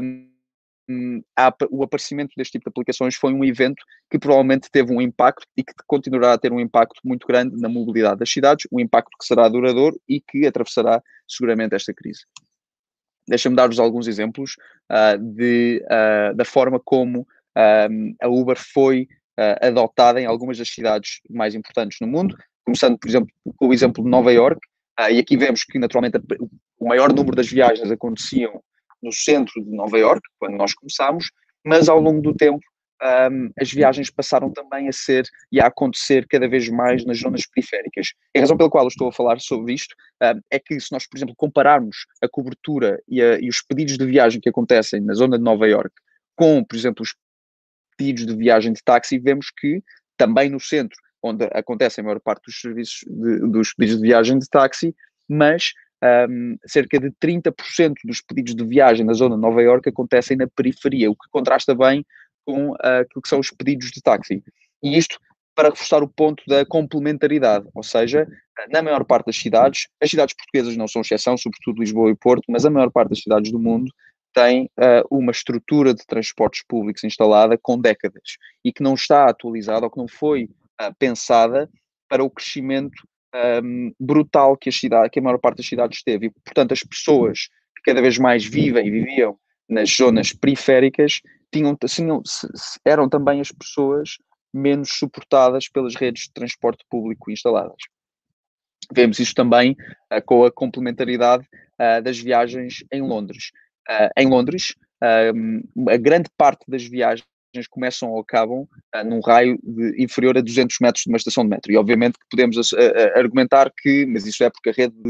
um, há, o aparecimento deste tipo de aplicações foi um evento que provavelmente teve um impacto e que continuará a ter um impacto muito grande na mobilidade das cidades, um impacto que será duradouro e que atravessará seguramente esta crise. Deixa-me dar-vos alguns exemplos uh, de, uh, da forma como um, a Uber foi Uh, adotada em algumas das cidades mais importantes no mundo, começando, por exemplo, com o exemplo de Nova Iorque, uh, e aqui vemos que, naturalmente, o maior número das viagens aconteciam no centro de Nova Iorque, quando nós começámos, mas ao longo do tempo um, as viagens passaram também a ser e a acontecer cada vez mais nas zonas periféricas. E a razão pela qual eu estou a falar sobre isto uh, é que, se nós, por exemplo, compararmos a cobertura e, a, e os pedidos de viagem que acontecem na zona de Nova Iorque com, por exemplo, os pedidos de viagem de táxi, vemos que também no centro, onde acontece a maior parte dos serviços de, dos pedidos de viagem de táxi, mas um, cerca de trinta por cento dos pedidos de viagem na zona de Nova Iorque acontecem na periferia, o que contrasta bem com uh, aquilo que são os pedidos de táxi. E isto para reforçar o ponto da complementaridade, ou seja, na maior parte das cidades, as cidades portuguesas não são exceção, sobretudo Lisboa e Porto, mas a maior parte das cidades do mundo tem uh, uma estrutura de transportes públicos instalada com décadas e que não está atualizada ou que não foi uh, pensada para o crescimento um, brutal que a, cidade, que a maior parte das cidades teve. E, portanto, as pessoas que cada vez mais vivem e viviam nas zonas periféricas tinham, tinham, eram também as pessoas menos suportadas pelas redes de transporte público instaladas. Vemos isso também uh, com a complementaridade uh, das viagens em Londres. Uh, em Londres, uh, a grande parte das viagens começam ou acabam uh, num raio de, inferior a duzentos metros de uma estação de metro. E obviamente que podemos uh, argumentar que, mas isso é porque a rede de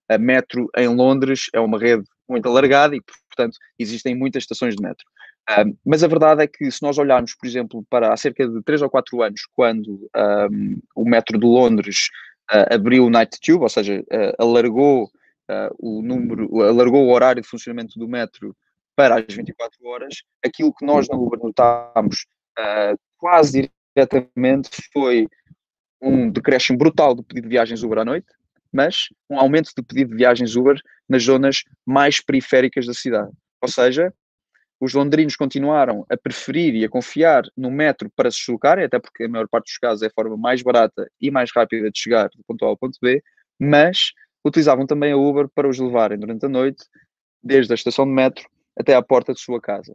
a metro em Londres é uma rede muito alargada e, portanto, existem muitas estações de metro. Um, mas a verdade é que se nós olharmos, por exemplo, para há cerca de três ou quatro anos, quando um, o metro de Londres uh, abriu o Night Tube, ou seja, uh, alargou, uh, o número, alargou o horário de funcionamento do metro para as vinte e quatro horas, aquilo que nós na Uber notámos uh, quase diretamente foi um decréscimo brutal do pedido de viagens Uber à noite, mas um aumento de pedido de viagens Uber nas zonas mais periféricas da cidade. Ou seja, os londrinos continuaram a preferir e a confiar no metro para se deslocarem, até porque a maior parte dos casos é a forma mais barata e mais rápida de chegar do ponto A ao ponto B, mas utilizavam também a Uber para os levarem durante a noite, desde a estação de metro até à porta de sua casa.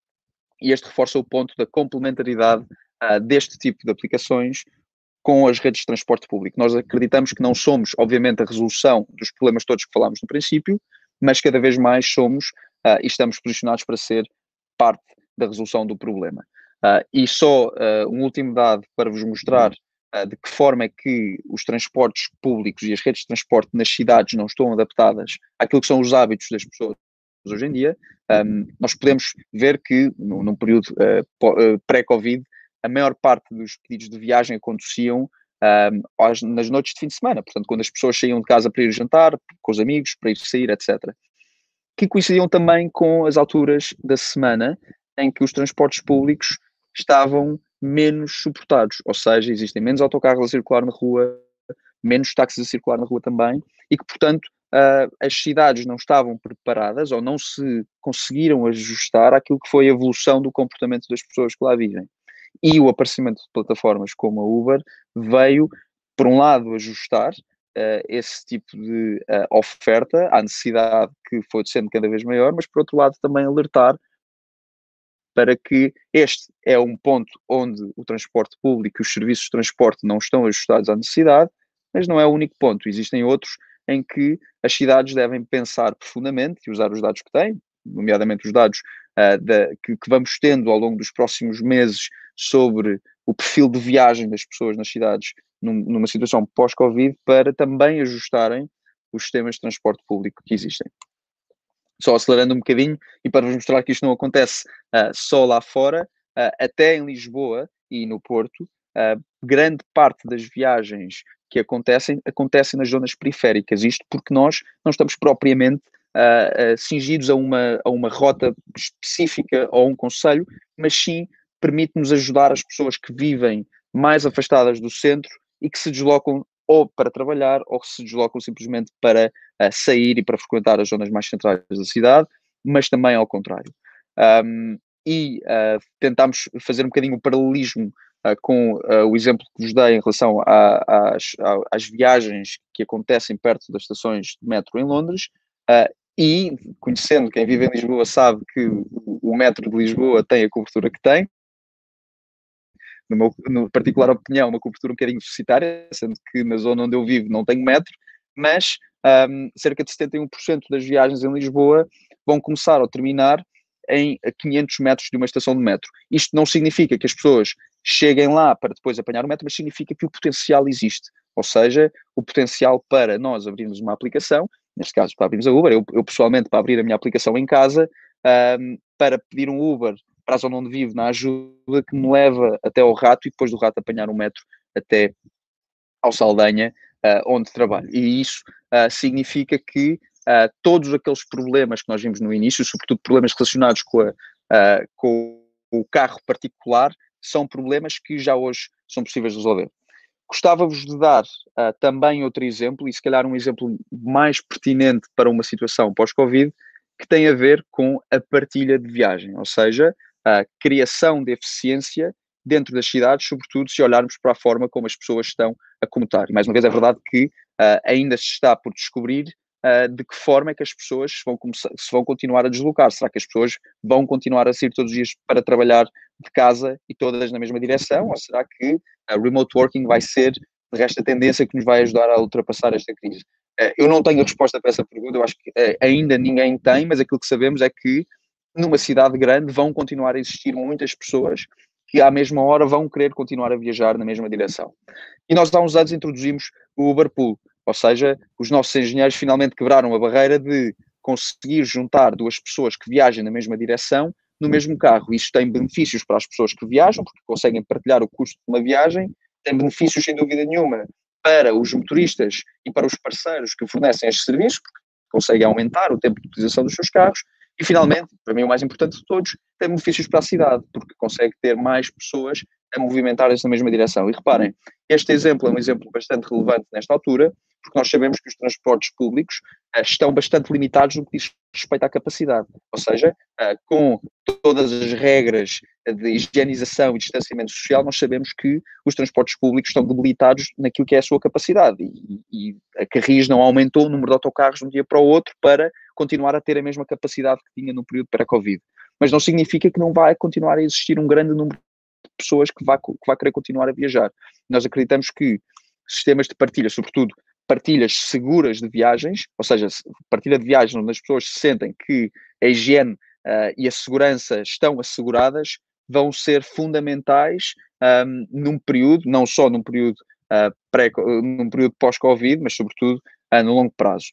E este reforça o ponto da complementaridade uh, deste tipo de aplicações com as redes de transporte público. Nós acreditamos que não somos, obviamente, a resolução dos problemas todos que falámos no princípio, mas cada vez mais somos uh, e estamos posicionados para ser parte da resolução do problema. Uh, e só uh, um último dado para vos mostrar uh, de que forma é que os transportes públicos e as redes de transporte nas cidades não estão adaptadas àquilo que são os hábitos das pessoas hoje em dia. Um, nós podemos ver que, num, num período uh, pré-Covid, a maior parte dos pedidos de viagem aconteciam um, às, nas noites de fim de semana, portanto, quando as pessoas saíam de casa para ir jantar, com os amigos, para ir sair, etcétera. Que coincidiam também com as alturas da semana em que os transportes públicos estavam menos suportados, ou seja, existem menos autocarros a circular na rua, menos táxis a circular na rua também, e que, portanto, uh, as cidades não estavam preparadas ou não se conseguiram ajustar àquilo que foi a evolução do comportamento das pessoas que lá vivem. E o aparecimento de plataformas como a Uber veio, por um lado, ajustar uh, esse tipo de uh, oferta à necessidade que foi sendo cada vez maior, mas, por outro lado, também alertar para que este é um ponto onde o transporte público e os serviços de transporte não estão ajustados à necessidade, mas não é o único ponto. Existem outros em que as cidades devem pensar profundamente e usar os dados que têm, nomeadamente os dados uh, da, que, que vamos tendo ao longo dos próximos meses sobre o perfil de viagem das pessoas nas cidades num, numa situação pós-Covid, para também ajustarem os sistemas de transporte público que existem. Só acelerando um bocadinho, e para vos mostrar que isto não acontece uh, só lá fora, uh, até em Lisboa e no Porto, uh, grande parte das viagens que acontecem, acontecem nas zonas periféricas. Isto porque nós não estamos propriamente uh, uh, cingidos a uma, a uma rota específica ou a um concelho, mas sim permite-nos ajudar as pessoas que vivem mais afastadas do centro e que se deslocam ou para trabalhar, ou se deslocam simplesmente para uh, sair e para frequentar as zonas mais centrais da cidade, mas também ao contrário. Um, e uh, tentámos fazer um bocadinho o paralelismo uh, com uh, o exemplo que vos dei em relação a, às, às viagens que acontecem perto das estações de metro em Londres, uh, e, conhecendo quem vive em Lisboa, sabe que o, o metro de Lisboa tem a cobertura que tem. No meu no particular opinião, uma cobertura um bocadinho deficitária, sendo que na zona onde eu vivo não tenho metro, mas um, cerca de setenta e um por cento das viagens em Lisboa vão começar ou terminar em quinhentos metros de uma estação de metro. Isto não significa que as pessoas cheguem lá para depois apanhar o metro, mas significa que o potencial existe, ou seja, o potencial para nós abrirmos uma aplicação, neste caso para abrirmos a Uber, eu, eu pessoalmente para abrir a minha aplicação em casa, um, para pedir um Uber para a zona onde vivo, na ajuda que me leva até ao Rato e depois do Rato apanhar um metro até ao Saldanha, uh, onde trabalho. E isso uh, significa que uh, todos aqueles problemas que nós vimos no início, sobretudo problemas relacionados com, a, uh, com o carro particular, são problemas que já hoje são possíveis de resolver. Gostava-vos de dar uh, também outro exemplo, e se calhar um exemplo mais pertinente para uma situação pós-Covid, que tem a ver com a partilha de viagem, ou seja, a criação de eficiência dentro das cidades, sobretudo se olharmos para a forma como as pessoas estão a comutar. E mais uma vez é verdade que uh, ainda se está por descobrir uh, de que forma é que as pessoas vão começar, se vão continuar a deslocar. Será que as pessoas vão continuar a sair todos os dias para trabalhar de casa e todas na mesma direção? Ou será que uh, remote working vai ser, de resto, a tendência que nos vai ajudar a ultrapassar esta crise? Uh, eu não tenho a resposta para essa pergunta, eu acho que uh, ainda ninguém tem, mas aquilo que sabemos é que numa cidade grande vão continuar a existir muitas pessoas que à mesma hora vão querer continuar a viajar na mesma direção. E nós há uns anos introduzimos o Uber Pool. Ou seja, os nossos engenheiros finalmente quebraram a barreira de conseguir juntar duas pessoas que viajem na mesma direção no mesmo carro. Isso tem benefícios para as pessoas que viajam, porque conseguem partilhar o custo de uma viagem, tem benefícios, sem dúvida nenhuma, para os motoristas e para os parceiros que fornecem estes serviços, porque conseguem aumentar o tempo de utilização dos seus carros, e finalmente, para mim o mais importante de todos, tem benefícios para a cidade, porque consegue ter mais pessoas a movimentarem-se na mesma direção. E reparem, este exemplo é um exemplo bastante relevante nesta altura, porque nós sabemos que os transportes públicos uh, estão bastante limitados no que diz respeito à capacidade. Ou seja, uh, com todas as regras de higienização e distanciamento social, nós sabemos que os transportes públicos estão debilitados naquilo que é a sua capacidade. E, e a Carris não aumentou o número de autocarros de um dia para o outro para continuar a ter a mesma capacidade que tinha no período pré-Covid. Mas não significa que não vai continuar a existir um grande número de pessoas que vai, que vai querer continuar a viajar. Nós acreditamos que sistemas de partilha, sobretudo partilhas seguras de viagens, ou seja, partilha de viagens onde as pessoas se sentem que a higiene uh, e a segurança estão asseguradas, vão ser fundamentais um, num período, não só num período, uh, pré, num período pós-Covid, mas sobretudo uh, no longo prazo.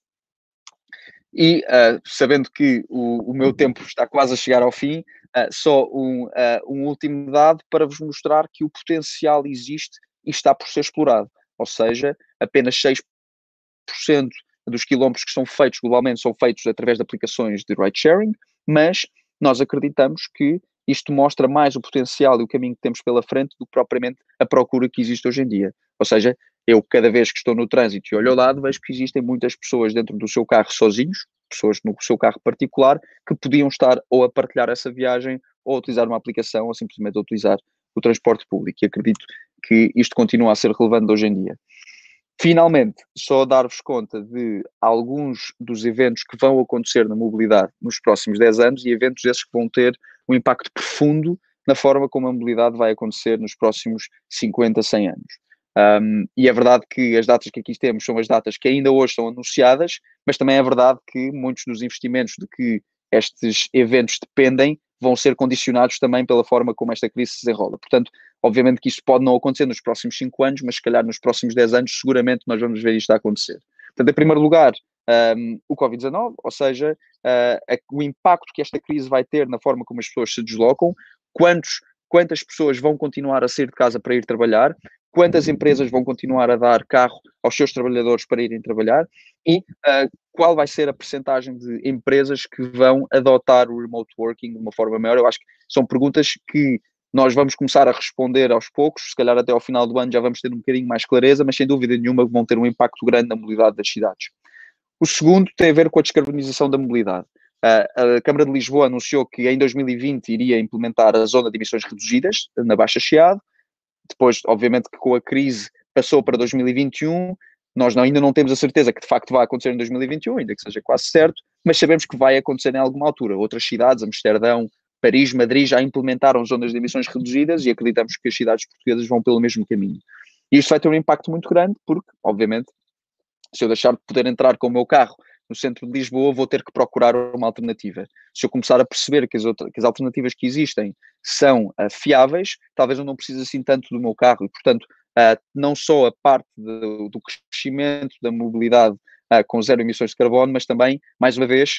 E uh, sabendo que o, o meu tempo está quase a chegar ao fim, uh, só um, uh, um último dado para vos mostrar que o potencial existe e está por ser explorado. Ou seja, apenas seis por cento dos quilómetros que são feitos globalmente são feitos através de aplicações de ride-sharing, mas nós acreditamos que isto mostra mais o potencial e o caminho que temos pela frente do que propriamente a procura que existe hoje em dia. Ou seja, eu cada vez que estou no trânsito e olho ao lado, vejo que existem muitas pessoas dentro do seu carro sozinhos, pessoas no seu carro particular, que podiam estar ou a partilhar essa viagem, ou a utilizar uma aplicação, ou simplesmente a utilizar o transporte público. E acredito que isto continua a ser relevante hoje em dia. Finalmente, só dar-vos conta de alguns dos eventos que vão acontecer na mobilidade nos próximos dez anos e eventos esses que vão ter um impacto profundo na forma como a mobilidade vai acontecer nos próximos cinquenta, cem anos. Um, e é verdade que as datas que aqui temos são as datas que ainda hoje são anunciadas, mas também é verdade que muitos dos investimentos de que estes eventos dependem vão ser condicionados também pela forma como esta crise se desenrola. Portanto, obviamente que isto pode não acontecer nos próximos cinco anos, mas se calhar nos próximos dez anos, seguramente nós vamos ver isto a acontecer. Portanto, em primeiro lugar, um, o covid dezanove, ou seja, uh, a, o impacto que esta crise vai ter na forma como as pessoas se deslocam, quantos, quantas pessoas vão continuar a sair de casa para ir trabalhar, quantas empresas vão continuar a dar carro aos seus trabalhadores para irem trabalhar e uh, qual vai ser a percentagem de empresas que vão adotar o remote working de uma forma maior. Eu acho que são perguntas que nós vamos começar a responder aos poucos, se calhar até ao final do ano já vamos ter um bocadinho mais clareza, mas sem dúvida nenhuma vão ter um impacto grande na mobilidade das cidades. O segundo tem a ver com a descarbonização da mobilidade. Uh, a Câmara de Lisboa anunciou que em dois mil e vinte iria implementar a zona de emissões reduzidas na Baixa Chiado. Depois, obviamente, que com a crise passou para dois mil e vinte e um, nós não, ainda não temos a certeza que de facto vai acontecer em dois mil e vinte e um, ainda que seja quase certo, mas sabemos que vai acontecer em alguma altura. Outras cidades, Amsterdão, Paris, Madrid, já implementaram zonas de emissões reduzidas e acreditamos que as cidades portuguesas vão pelo mesmo caminho. E isto vai ter um impacto muito grande porque, obviamente, se eu deixar de poder entrar com o meu carro no centro de Lisboa, vou ter que procurar uma alternativa. Se eu começar a perceber que as, outras, que as alternativas que existem são uh, fiáveis, talvez eu não precise assim tanto do meu carro e, portanto, uh, não só a parte de, do crescimento da mobilidade uh, com zero emissões de carbono, mas também, mais uma vez,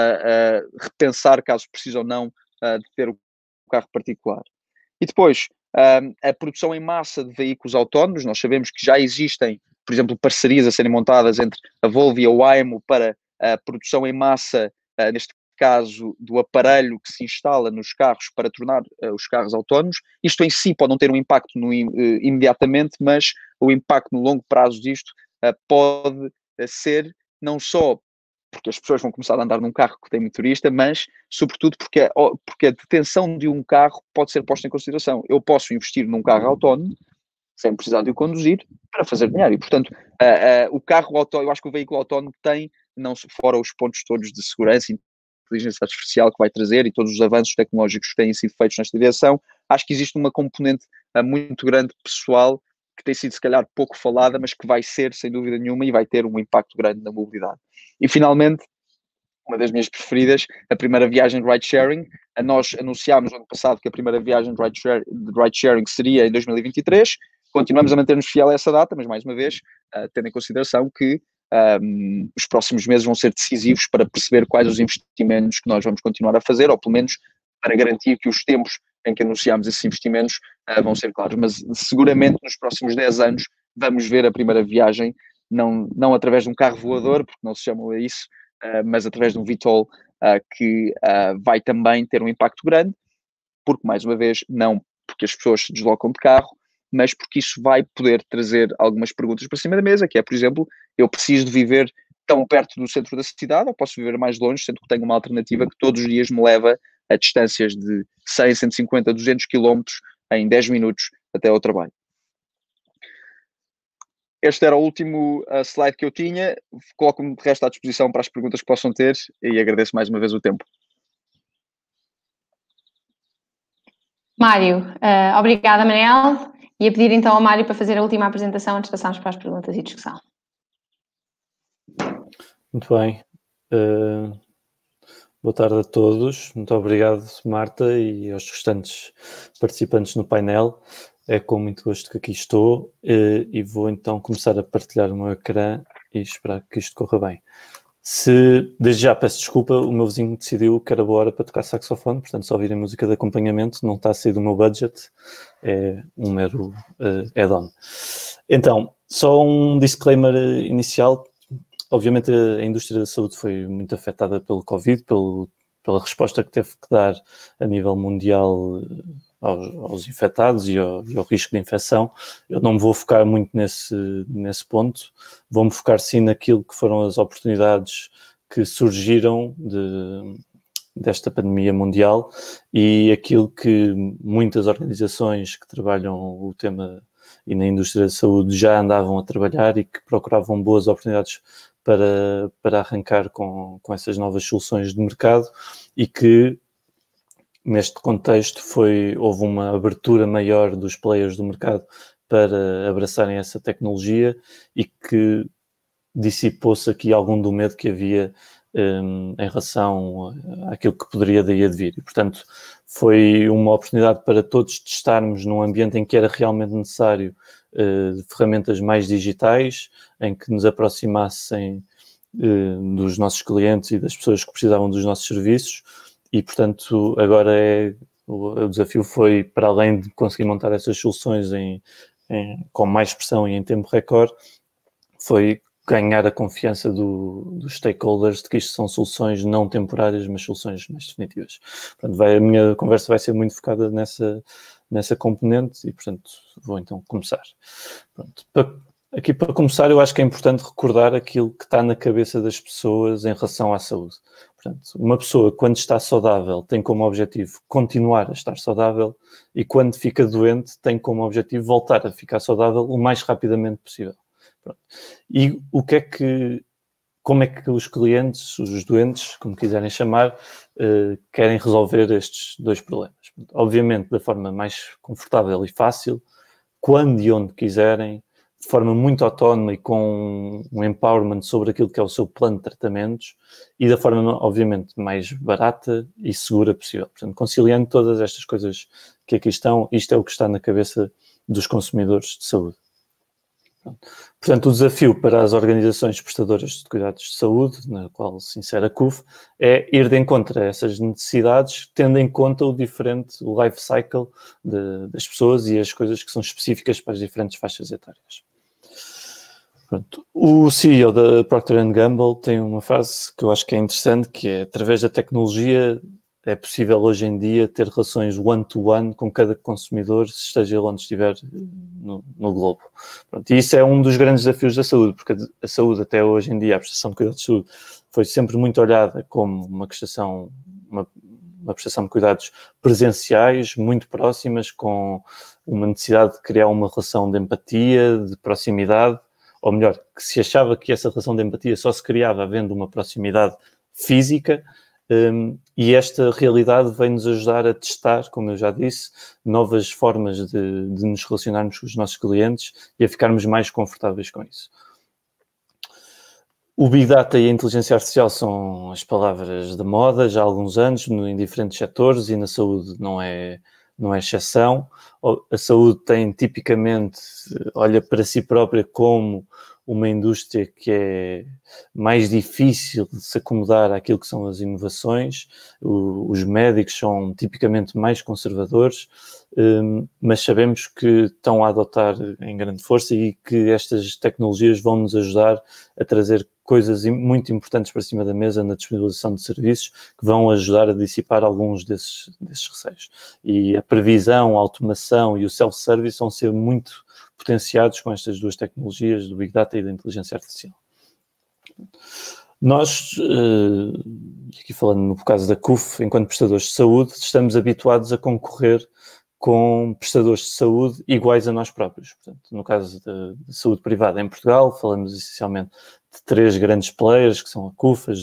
uh, uh, repensar caso precise ou não uh, de ter o carro particular. E depois, uh, a produção em massa de veículos autónomos, nós sabemos que já existem, por exemplo, parcerias a serem montadas entre a Volvo e a Waymo para a produção em massa, uh, neste caso, do aparelho que se instala nos carros para tornar uh, os carros autónomos. Isto em si pode não ter um impacto no, uh, imediatamente, mas o impacto no longo prazo disto uh, pode uh, ser não só porque as pessoas vão começar a andar num carro que tem motorista, mas sobretudo porque a, porque a detenção de um carro pode ser posta em consideração. Eu posso investir num carro autónomo, sem precisar de o conduzir, para fazer dinheiro. E, portanto, uh, uh, o carro autónomo, eu acho que o veículo autónomo tem, não fora os pontos todos de segurança e inteligência artificial que vai trazer e todos os avanços tecnológicos que têm sido feitos nesta direção, acho que existe uma componente uh, muito grande pessoal que tem sido, se calhar, pouco falada, mas que vai ser, sem dúvida nenhuma, e vai ter um impacto grande na mobilidade. E, finalmente, uma das minhas preferidas, a primeira viagem de ride-sharing. Nós anunciámos no ano passado que a primeira viagem de ride-sharing seria em dois mil e vinte e três. continuamos a manter-nos fiel a essa data, mas mais uma vez, uh, tendo em consideração que um, os próximos meses vão ser decisivos para perceber quais os investimentos que nós vamos continuar a fazer, ou pelo menos para garantir que os tempos em que anunciamos esses investimentos uh, vão ser claros. Mas seguramente nos próximos dez anos vamos ver a primeira viagem, não, não através de um carro voador, porque não se chama isso, uh, mas através de um V TOL uh, que uh, vai também ter um impacto grande, porque mais uma vez, não porque as pessoas se deslocam de carro, mas porque isso vai poder trazer algumas perguntas para cima da mesa, que é, por exemplo, eu preciso de viver tão perto do centro da cidade, ou posso viver mais longe, sendo que tenho uma alternativa que todos os dias me leva a distâncias de cem, cento e cinquenta, duzentos quilómetros em dez minutos até ao trabalho. Este era o último uh, slide que eu tinha. Coloco-me de resto à disposição para as perguntas que possam ter e agradeço mais uma vez o tempo. Mário, uh, obrigada, Manel. E a pedir então ao Mário para fazer a última apresentação antes de passarmos para as perguntas e discussão. Muito bem. Uh, boa tarde a todos. Muito obrigado, Marta, e aos restantes participantes no painel. É com muito gosto que aqui estou uh, e vou então começar a partilhar o meu ecrã e esperar que isto corra bem. Se, desde já peço desculpa, o meu vizinho decidiu que era boa hora para tocar saxofone, portanto, se ouvirem música de acompanhamento, não está a sair do meu budget, é um mero uh, add-on. Então, só um disclaimer inicial. Obviamente, a indústria da saúde foi muito afetada pelo Covid, pelo, pela resposta que teve que dar a nível mundial aos, aos infectados e ao, e ao risco de infecção. Eu não me vou focar muito nesse, nesse ponto, vou-me focar sim naquilo que foram as oportunidades que surgiram de, desta pandemia mundial e aquilo que muitas organizações que trabalham o tema e na indústria da saúde já andavam a trabalhar e que procuravam boas oportunidades para, para arrancar com, com essas novas soluções de mercado e que neste contexto foi, houve uma abertura maior dos players do mercado para abraçarem essa tecnologia e que dissipou-se aqui algum do medo que havia um, em relação àquilo que poderia daí advir. E, portanto, foi uma oportunidade para todos testarmos num ambiente em que era realmente necessário uh, ferramentas mais digitais, em que nos aproximassem uh, dos nossos clientes e das pessoas que precisavam dos nossos serviços. E, portanto, agora é, o, o desafio foi, para além de conseguir montar essas soluções em, em, com mais pressão e em tempo recorde, foi ganhar a confiança do, dos stakeholders de que isto são soluções não temporárias, mas soluções mais definitivas. Portanto, vai, a minha conversa vai ser muito focada nessa, nessa componente e, portanto, vou então começar. Pronto. Para, aqui, para começar, eu acho que é importante recordar aquilo que está na cabeça das pessoas em relação à saúde. Portanto, uma pessoa, quando está saudável, tem como objetivo continuar a estar saudável e, quando fica doente, tem como objetivo voltar a ficar saudável o mais rapidamente possível. Pronto. E o que é que, como é que os clientes, os doentes, como quiserem chamar, uh, querem resolver estes dois problemas? Obviamente, da forma mais confortável e fácil, quando e onde quiserem, de forma muito autónoma e com um empowerment sobre aquilo que é o seu plano de tratamentos e da forma, obviamente, mais barata e segura possível. Portanto, conciliando todas estas coisas que aqui estão, isto é o que está na cabeça dos consumidores de saúde. Portanto, o desafio para as organizações prestadoras de cuidados de saúde, na qual se insere a C U F, é ir de encontro a essas necessidades, tendo em conta o diferente, o life cycle de, das pessoas e as coisas que são específicas para as diferentes faixas etárias. Pronto. O C E O da Procter and Gamble tem uma frase que eu acho que é interessante, que é, através da tecnologia, é possível hoje em dia ter relações one-to-one com cada consumidor, esteja ele onde estiver no, no globo. Pronto, e isso é um dos grandes desafios da saúde, porque a saúde até hoje em dia, a prestação de cuidados de saúde, foi sempre muito olhada como uma prestação, uma, uma prestação de cuidados presenciais, muito próximas, com uma necessidade de criar uma relação de empatia, de proximidade, ou melhor, que se achava que essa relação de empatia só se criava havendo uma proximidade física. Um, e esta realidade vem-nos ajudar a testar, como eu já disse, novas formas de, de nos relacionarmos com os nossos clientes e a ficarmos mais confortáveis com isso. O Big Data e a inteligência artificial são as palavras de moda já há alguns anos, no, em diferentes setores, e na saúde não é não é exceção. A saúde tem tipicamente, olha para si própria como uma indústria que é mais difícil de se acomodar àquilo que são as inovações. O, os médicos são tipicamente mais conservadores, um, mas sabemos que estão a adotar em grande força e que estas tecnologias vão nos ajudar a trazer coisas muito importantes para cima da mesa na disponibilização de serviços que vão ajudar a dissipar alguns desses, desses receios. E a previsão, a automação e o self-service vão ser muito potenciados com estas duas tecnologias do Big Data e da inteligência artificial. Nós, aqui falando no caso da C U F, enquanto prestadores de saúde, estamos habituados a concorrer com prestadores de saúde iguais a nós próprios. Portanto, no caso de, de saúde privada em Portugal, falamos essencialmente de três grandes players, que são a C U F,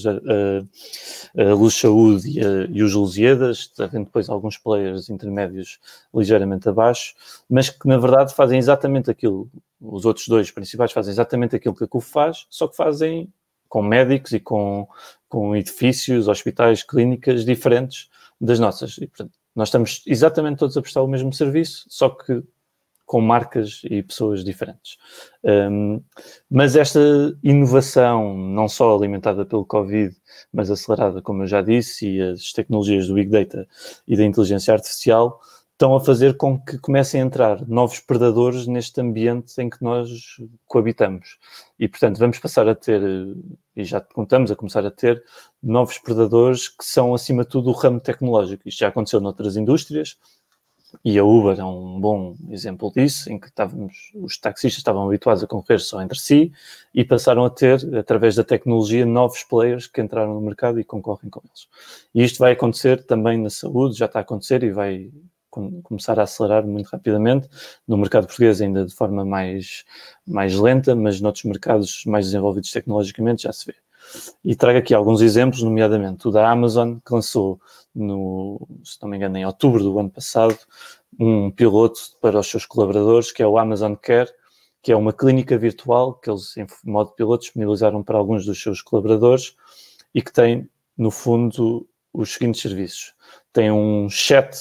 a, a, a Luz Saúde e, a, e os Lusíadas, havendo depois alguns players intermédios ligeiramente abaixo, mas que na verdade fazem exatamente aquilo, os outros dois principais fazem exatamente aquilo que a C U F faz, só que fazem com médicos e com, com edifícios, hospitais, clínicas diferentes das nossas. E, portanto, nós estamos exatamente todos a prestar o mesmo serviço, só que com marcas e pessoas diferentes. Um, mas esta inovação, não só alimentada pelo Covid, mas acelerada, como eu já disse, e as tecnologias do Big Data e da inteligência artificial, estão a fazer com que comecem a entrar novos predadores neste ambiente em que nós coabitamos. E, portanto, vamos passar a ter, e já contamos a começar a ter, novos predadores que são, acima de tudo, o ramo tecnológico. Isto já aconteceu noutras indústrias, e a Uber é um bom exemplo disso, em que estávamos, os taxistas estavam habituados a concorrer só entre si e passaram a ter, através da tecnologia, novos players que entraram no mercado e concorrem com eles. E isto vai acontecer também na saúde, já está a acontecer e vai começar a acelerar muito rapidamente. No mercado português ainda de forma mais, mais lenta, mas noutros mercados mais desenvolvidos tecnologicamente já se vê. E trago aqui alguns exemplos, nomeadamente o da Amazon, que lançou, no, se não me engano, em outubro do ano passado, um piloto para os seus colaboradores, que é o Amazon Care, que é uma clínica virtual que eles, em modo piloto, disponibilizaram para alguns dos seus colaboradores e que tem, no fundo, os seguintes serviços. Tem um chat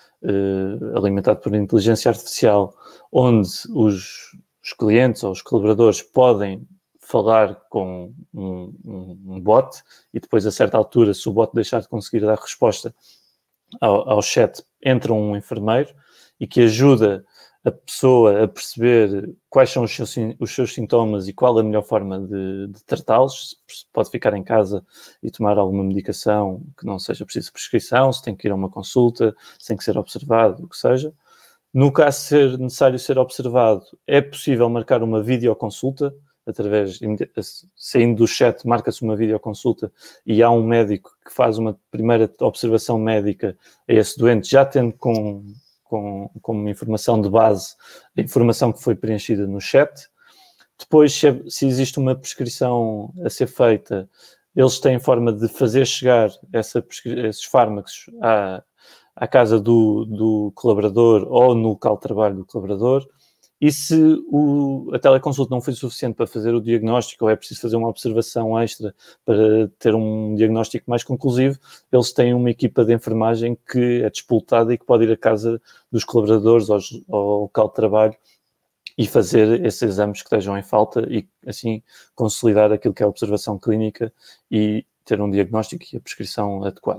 uh, alimentado por inteligência artificial, onde os, os clientes ou os colaboradores podem falar com um, um, um bot e depois, a certa altura, se o bot deixar de conseguir dar resposta ao, ao chat, entra um enfermeiro e que ajuda a pessoa a perceber quais são os seus, os seus sintomas e qual a melhor forma de, de tratá-los. Se pode ficar em casa e tomar alguma medicação que não seja preciso prescrição, se tem que ir a uma consulta, se tem que ser observado, o que seja. No caso de ser necessário ser observado, é possível marcar uma videoconsulta, através, saindo do chat, marca-se uma videoconsulta e há um médico que faz uma primeira observação médica a esse doente, já tendo com, com, com uma informação de base, a informação que foi preenchida no chat. Depois, se, se existe uma prescrição a ser feita, eles têm forma de fazer chegar essa, esses fármacos à, à casa do, do colaborador ou no local de trabalho do colaborador. E se o, a teleconsulta não foi suficiente para fazer o diagnóstico ou é preciso fazer uma observação extra para ter um diagnóstico mais conclusivo, eles têm uma equipa de enfermagem que é despoltada e que pode ir à casa dos colaboradores ou ao local de trabalho e fazer esses exames que estejam em falta e, assim, consolidar aquilo que é a observação clínica e ter um diagnóstico e a prescrição adequada.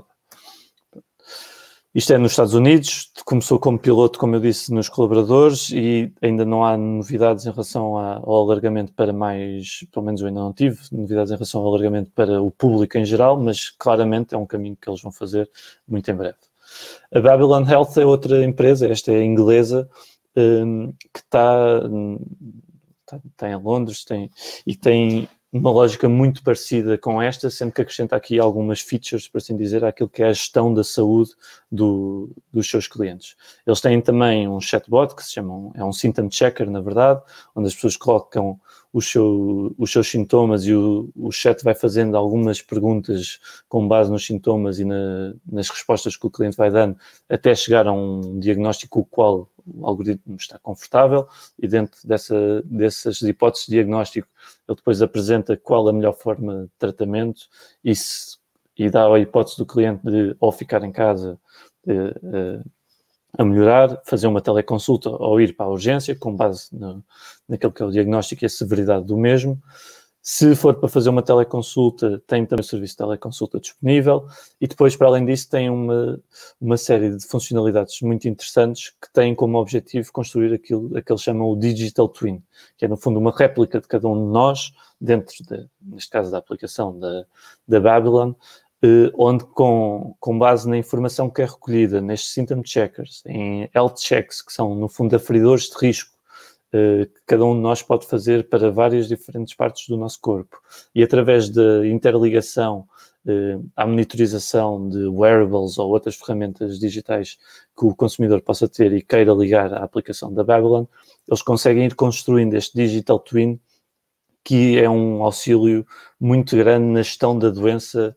Isto é nos Estados Unidos, começou como piloto, como eu disse, nos colaboradores e ainda não há novidades em relação ao alargamento para mais, pelo menos eu ainda não tive, novidades em relação ao alargamento para o público em geral, mas claramente é um caminho que eles vão fazer muito em breve. A Babylon Health é outra empresa, esta é inglesa, um, que está, está, está em Londres tem, e tem uma lógica muito parecida com esta, sendo que acrescenta aqui algumas features, por assim dizer, àquilo que é a gestão da saúde do, dos seus clientes. Eles têm também um chatbot que se chama, é um symptom checker, na verdade, onde as pessoas colocam os, seu, os seus sintomas e o, o chat vai fazendo algumas perguntas com base nos sintomas e na, nas respostas que o cliente vai dando, até chegar a um diagnóstico com o qual o algoritmo está confortável, e dentro dessa, dessas hipóteses de diagnóstico ele depois apresenta qual a melhor forma de tratamento e, se, e dá a hipótese do cliente de ou ficar em casa uh, uh, a melhorar, fazer uma teleconsulta ou ir para a urgência, com base no, naquilo que é o diagnóstico e a severidade do mesmo. Se for para fazer uma teleconsulta, tem também o serviço de teleconsulta disponível e depois, para além disso, tem uma, uma série de funcionalidades muito interessantes que têm como objetivo construir aquilo que eles chamam o Digital Twin, que é, no fundo, uma réplica de cada um de nós, dentro, de, neste caso, da aplicação da, da Babylon, eh, onde, com, com base na informação que é recolhida nestes Symptom Checkers, em Health Checks, que são, no fundo, aferidores de risco, que cada um de nós pode fazer para várias diferentes partes do nosso corpo. E através da interligação eh, à monitorização de wearables ou outras ferramentas digitais que o consumidor possa ter e queira ligar à aplicação da Babylon, eles conseguem ir construindo este Digital Twin, que é um auxílio muito grande na gestão da doença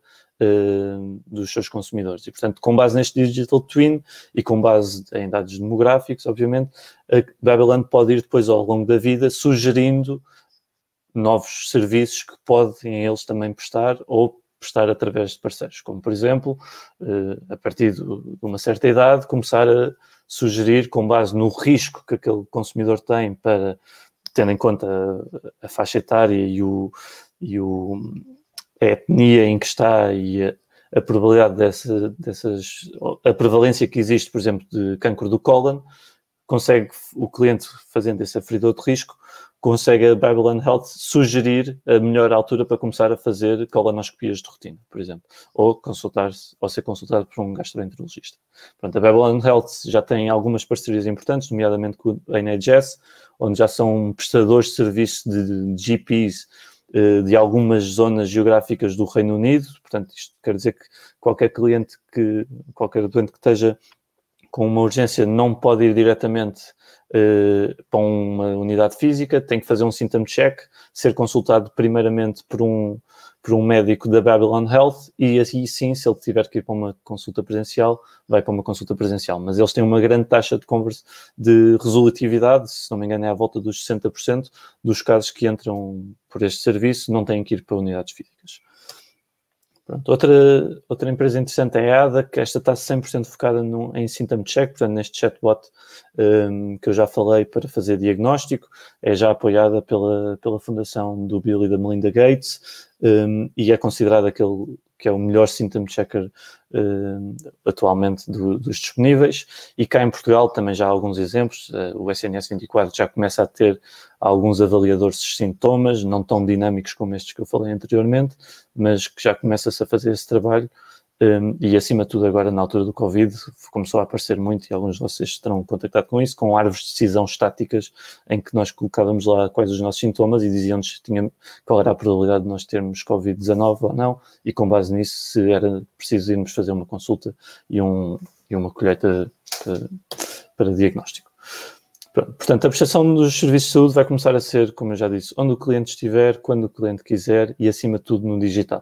Uh, dos seus consumidores. E, portanto, com base neste Digital Twin e com base em dados demográficos, obviamente, a Babylon pode ir depois, ao longo da vida, sugerindo novos serviços que podem eles também prestar ou prestar através de parceiros, como, por exemplo, uh, a partir de uma certa idade, começar a sugerir, com base no risco que aquele consumidor tem, para, tendo em conta a, a faixa etária e o, e o a etnia em que está e a, a probabilidade dessa, dessas, a prevalência que existe, por exemplo, de cancro do cólon, consegue o cliente, fazendo esse aferidor de risco, consegue a Babylon Health sugerir a melhor altura para começar a fazer colonoscopias de rotina, por exemplo, ou consultar ou ser consultado por um gastroenterologista. Pronto, a Babylon Health já tem algumas parcerias importantes, nomeadamente com a N H S, onde já são prestadores de serviço de G Ps de algumas zonas geográficas do Reino Unido. Portanto, isto quer dizer que qualquer cliente, que qualquer doente que esteja com uma urgência não pode ir diretamente uh, para uma unidade física, tem que fazer um symptom check, ser consultado primeiramente por um, por um médico da Babylon Health e assim sim, se ele tiver que ir para uma consulta presencial, vai para uma consulta presencial. Mas eles têm uma grande taxa de, convers- de resolutividade, se não me engano é à volta dos sessenta por cento dos casos que entram por este serviço não têm que ir para unidades físicas. Pronto. Outra, outra empresa interessante é a Ada, que esta está cem por cento focada no, em Symptom Check, portanto neste chatbot um, que eu já falei para fazer diagnóstico, é já apoiada pela, pela fundação do Bill e da Melinda Gates um, e é considerada aquele que é o melhor Symptom Checker uh, atualmente do, dos disponíveis. E cá em Portugal também já há alguns exemplos. Uh, o S N S vinte e quatro já começa a ter alguns avaliadores de sintomas, não tão dinâmicos como estes que eu falei anteriormente, mas que já começa-se a fazer esse trabalho. Um, e, acima de tudo, agora, na altura do Covid, começou a aparecer muito, e alguns de vocês terão contactado com isso, com árvores de decisão estáticas, em que nós colocávamos lá quais os nossos sintomas e dizíamos tinha, qual era a probabilidade de nós termos covid dezanove ou não, e com base nisso, se era preciso irmos fazer uma consulta e, um, e uma colheita para, para diagnóstico. Pronto, portanto, a prestação dos serviços de saúde vai começar a ser, como eu já disse, onde o cliente estiver, quando o cliente quiser e, acima de tudo, no digital.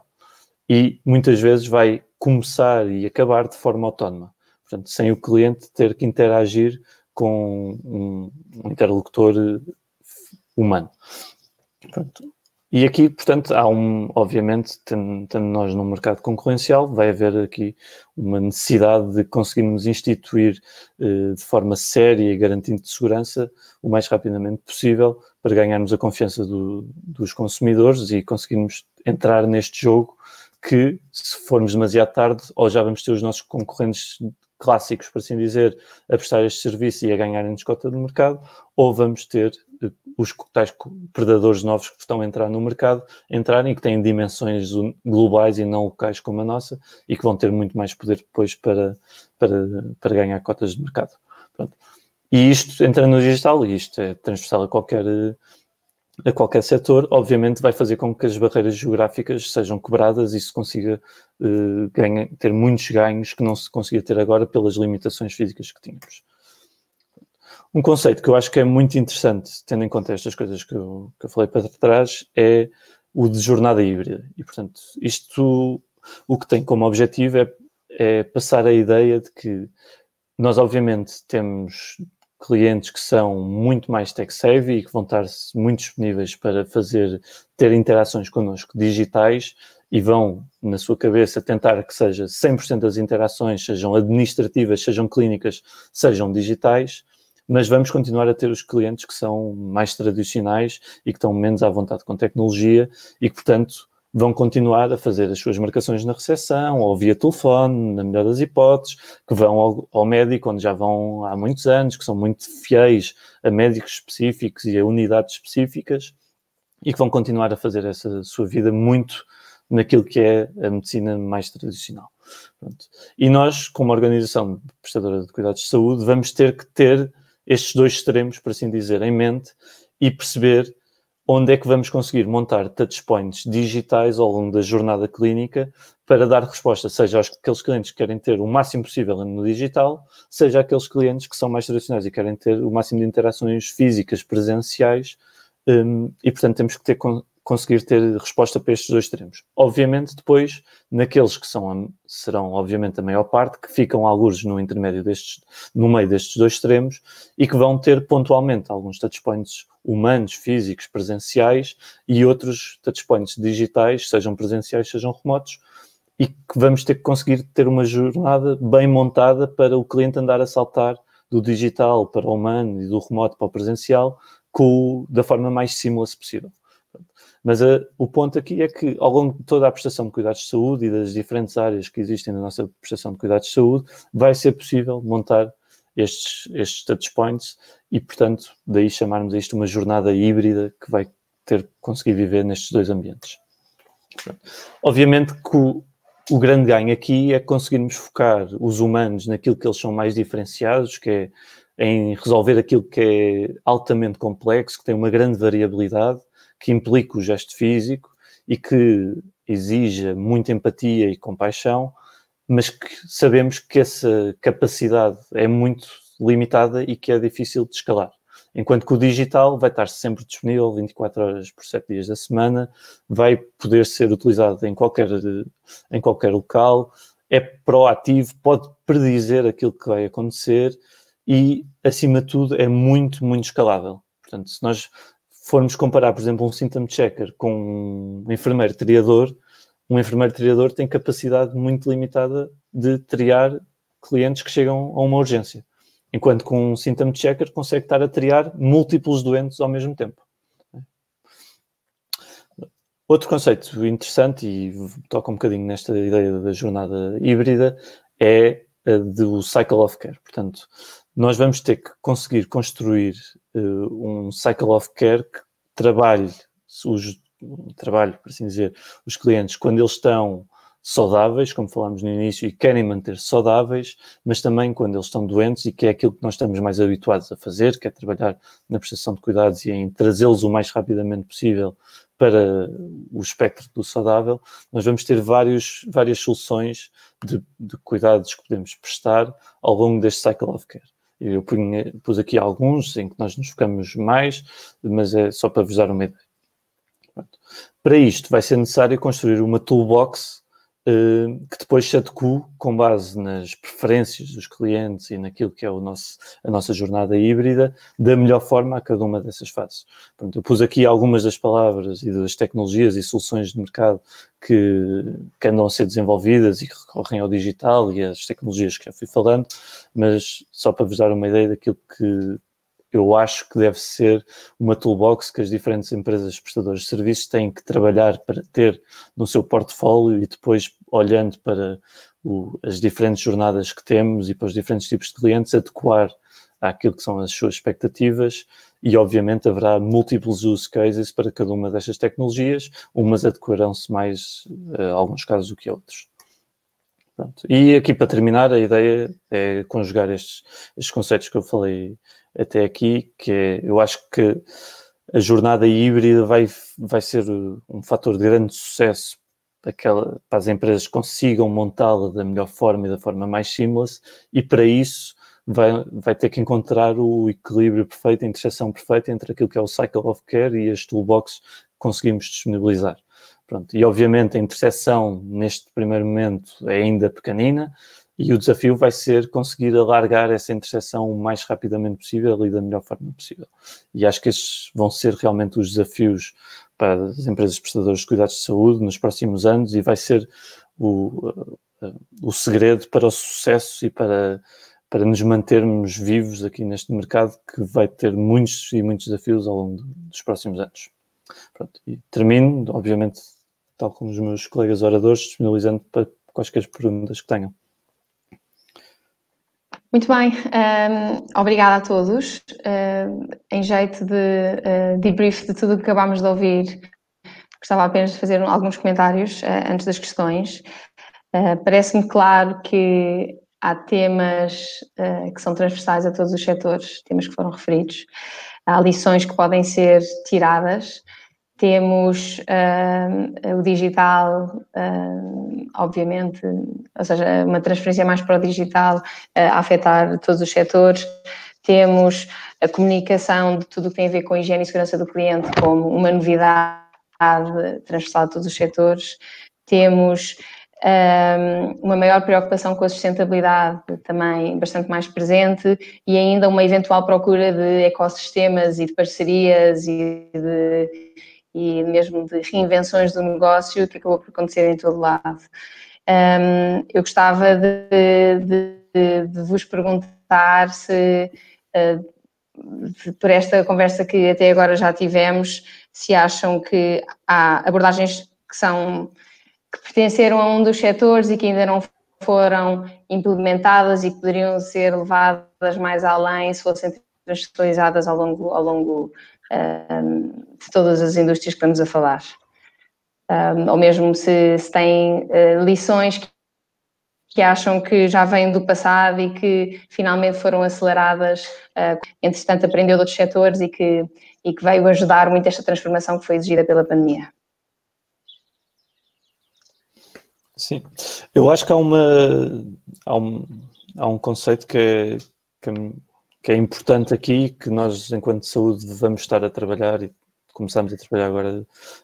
E, muitas vezes, vai começar e acabar de forma autónoma. Portanto, sem o cliente ter que interagir com um, um interlocutor humano. Pronto. E aqui, portanto, há um, obviamente, tendo, tendo nós num mercado concorrencial, vai haver aqui uma necessidade de conseguirmos instituir eh, de forma séria e garantindo de segurança o mais rapidamente possível para ganharmos a confiança do, dos consumidores e conseguirmos entrar neste jogo que, se formos demasiado tarde, ou já vamos ter os nossos concorrentes clássicos, por assim dizer, a prestar este serviço e a ganharem-nos cota do mercado, ou vamos ter os tais predadores novos que estão a entrar no mercado, entrarem e que têm dimensões globais e não locais como a nossa e que vão ter muito mais poder depois para, para, para ganhar cotas de mercado. Pronto. E isto, entrando no digital, e isto é transversal a qualquer... a qualquer setor, obviamente vai fazer com que as barreiras geográficas sejam quebradas e se consiga uh, ganha, ter muitos ganhos que não se conseguia ter agora pelas limitações físicas que tínhamos. Um conceito que eu acho que é muito interessante, tendo em conta estas coisas que eu, que eu falei para trás, é o de jornada híbrida. E, portanto, isto o que tem como objetivo é, é passar a ideia de que nós, obviamente, temos clientes que são muito mais tech-savvy e que vão estar muito disponíveis para fazer, ter interações connosco digitais e vão, na sua cabeça, tentar que seja cem por cento das interações, sejam administrativas, sejam clínicas, sejam digitais, mas vamos continuar a ter os clientes que são mais tradicionais e que estão menos à vontade com tecnologia e que, portanto, vão continuar a fazer as suas marcações na recepção ou via telefone, na melhor das hipóteses, que vão ao, ao médico onde já vão há muitos anos, que são muito fiéis a médicos específicos e a unidades específicas e que vão continuar a fazer essa sua vida muito naquilo que é a medicina mais tradicional. Pronto. E nós, como organização prestadora de cuidados de saúde, vamos ter que ter estes dois extremos, por assim dizer, em mente e perceber onde é que vamos conseguir montar touchpoints digitais ao longo da jornada clínica para dar resposta, seja àqueles clientes que querem ter o máximo possível no digital, seja àqueles clientes que são mais tradicionais e querem ter o máximo de interações físicas, presenciais, um, e, portanto, temos que ter, conseguir ter resposta para estes dois extremos. Obviamente, depois, naqueles que são, serão, obviamente, a maior parte, que ficam algures no intermédio destes, no meio destes dois extremos e que vão ter pontualmente alguns touchpoints humanos, físicos, presenciais e outros touchpoints digitais, sejam presenciais, sejam remotos, e que vamos ter que conseguir ter uma jornada bem montada para o cliente andar a saltar do digital para o humano e do remoto para o presencial com, da forma mais seamless possível. Mas uh, o ponto aqui é que, ao longo de toda a prestação de cuidados de saúde e das diferentes áreas que existem na nossa prestação de cuidados de saúde, vai ser possível montar estes, estes touchpoints e, portanto, daí chamarmos isto uma jornada híbrida que vai ter que conseguir viver nestes dois ambientes. Obviamente que o, o grande ganho aqui é conseguirmos focar os humanos naquilo que eles são mais diferenciados, que é em resolver aquilo que é altamente complexo, que tem uma grande variabilidade, que implica o gesto físico e que exija muita empatia e compaixão, mas que sabemos que essa capacidade é muito limitada e que é difícil de escalar. Enquanto que o digital vai estar sempre disponível vinte e quatro horas por sete dias da semana, vai poder ser utilizado em qualquer, em qualquer local, é proativo, pode predizer aquilo que vai acontecer e, acima de tudo, é muito, muito escalável. Portanto, se nós formos comparar, por exemplo, um symptom checker com um enfermeiro triador, um enfermeiro triador tem capacidade muito limitada de triar clientes que chegam a uma urgência, enquanto que um symptom checker consegue estar a triar múltiplos doentes ao mesmo tempo. Outro conceito interessante, e toca um bocadinho nesta ideia da jornada híbrida, é a do cycle of care. Portanto, nós vamos ter que conseguir construir uh, um cycle of care que trabalhe, os, trabalhe, por assim dizer, os clientes quando eles estão saudáveis, como falámos no início, e querem manter-se saudáveis, mas também quando eles estão doentes e que é aquilo que nós estamos mais habituados a fazer, que é trabalhar na prestação de cuidados e em trazê-los o mais rapidamente possível para o espectro do saudável. Nós vamos ter vários, várias soluções de, de cuidados que podemos prestar ao longo deste cycle of care. Eu punha, pus aqui alguns em que nós nos focamos mais, mas é só para vos dar uma ideia. Pronto. Para isto vai ser necessário construir uma toolbox uh, que depois se adeque com base nas preferências dos clientes e naquilo que é o nosso, a nossa jornada híbrida, da melhor forma a cada uma dessas fases. Pronto, eu pus aqui algumas das palavras e das tecnologias e soluções de mercado que, que andam a ser desenvolvidas e que recorrem ao digital e às tecnologias que já fui falando, mas só para vos dar uma ideia daquilo que eu acho que deve ser uma toolbox que as diferentes empresas prestadoras de serviços têm que trabalhar para ter no seu portfólio e depois, olhando para o, as diferentes jornadas que temos e para os diferentes tipos de clientes, adequar àquilo que são as suas expectativas e, obviamente, haverá múltiplos use cases para cada uma destas tecnologias, umas adequarão-se mais a alguns casos do que outros. Pronto. E aqui, para terminar, a ideia é conjugar estes, estes conceitos que eu falei até aqui, que é, eu acho que a jornada híbrida vai, vai ser um fator de grande sucesso aquela, para as empresas que consigam montá-la da melhor forma e da forma mais seamless, e para isso vai, vai ter que encontrar o equilíbrio perfeito, a interseção perfeita entre aquilo que é o cycle of care e as toolboxes que conseguimos disponibilizar. Pronto. E, obviamente, a interseção neste primeiro momento é ainda pequenina e o desafio vai ser conseguir alargar essa interseção o mais rapidamente possível e da melhor forma possível. E acho que estes vão ser realmente os desafios para as empresas prestadoras de cuidados de saúde nos próximos anos e vai ser o, o segredo para o sucesso e para, para nos mantermos vivos aqui neste mercado que vai ter muitos e muitos desafios ao longo dos próximos anos. Pronto, e termino, obviamente, tal como os meus colegas oradores, disponibilizando para quaisquer perguntas que tenham. Muito bem, um, obrigada a todos. Uh, em jeito de uh, debrief de tudo o que acabámos de ouvir, gostava apenas de fazer alguns comentários uh, antes das questões. Uh, parece-me claro que há temas uh, que são transversais a todos os setores, temas que foram referidos. Há lições que podem ser tiradas. Temos uh, o digital, uh, obviamente, ou seja, uma transferência mais para o digital uh, a afetar todos os setores. Temos a comunicação de tudo o que tem a ver com a higiene e segurança do cliente como uma novidade transversal a todos os setores. Temos um, uma maior preocupação com a sustentabilidade também bastante mais presente e ainda uma eventual procura de ecossistemas e de parcerias e de... e mesmo de reinvenções do negócio que acabou por acontecer em todo lado. Um, eu gostava de, de, de vos perguntar se, uh, de, por esta conversa que até agora já tivemos, se acham que há abordagens que são, que pertenceram a um dos setores e que ainda não foram implementadas e que poderiam ser levadas mais além se fossem transversalizadas ao longo, ao longo Um, de todas as indústrias que estamos a falar. Um, ou mesmo se, se têm uh, lições que, que acham que já vêm do passado e que finalmente foram aceleradas, uh, entretanto aprendeu de outros setores e que, e que veio ajudar muito esta transformação que foi exigida pela pandemia. Sim, eu acho que há, uma, há, um, há um conceito que é, que é que é importante aqui, que nós, enquanto saúde, vamos estar a trabalhar e começamos a trabalhar agora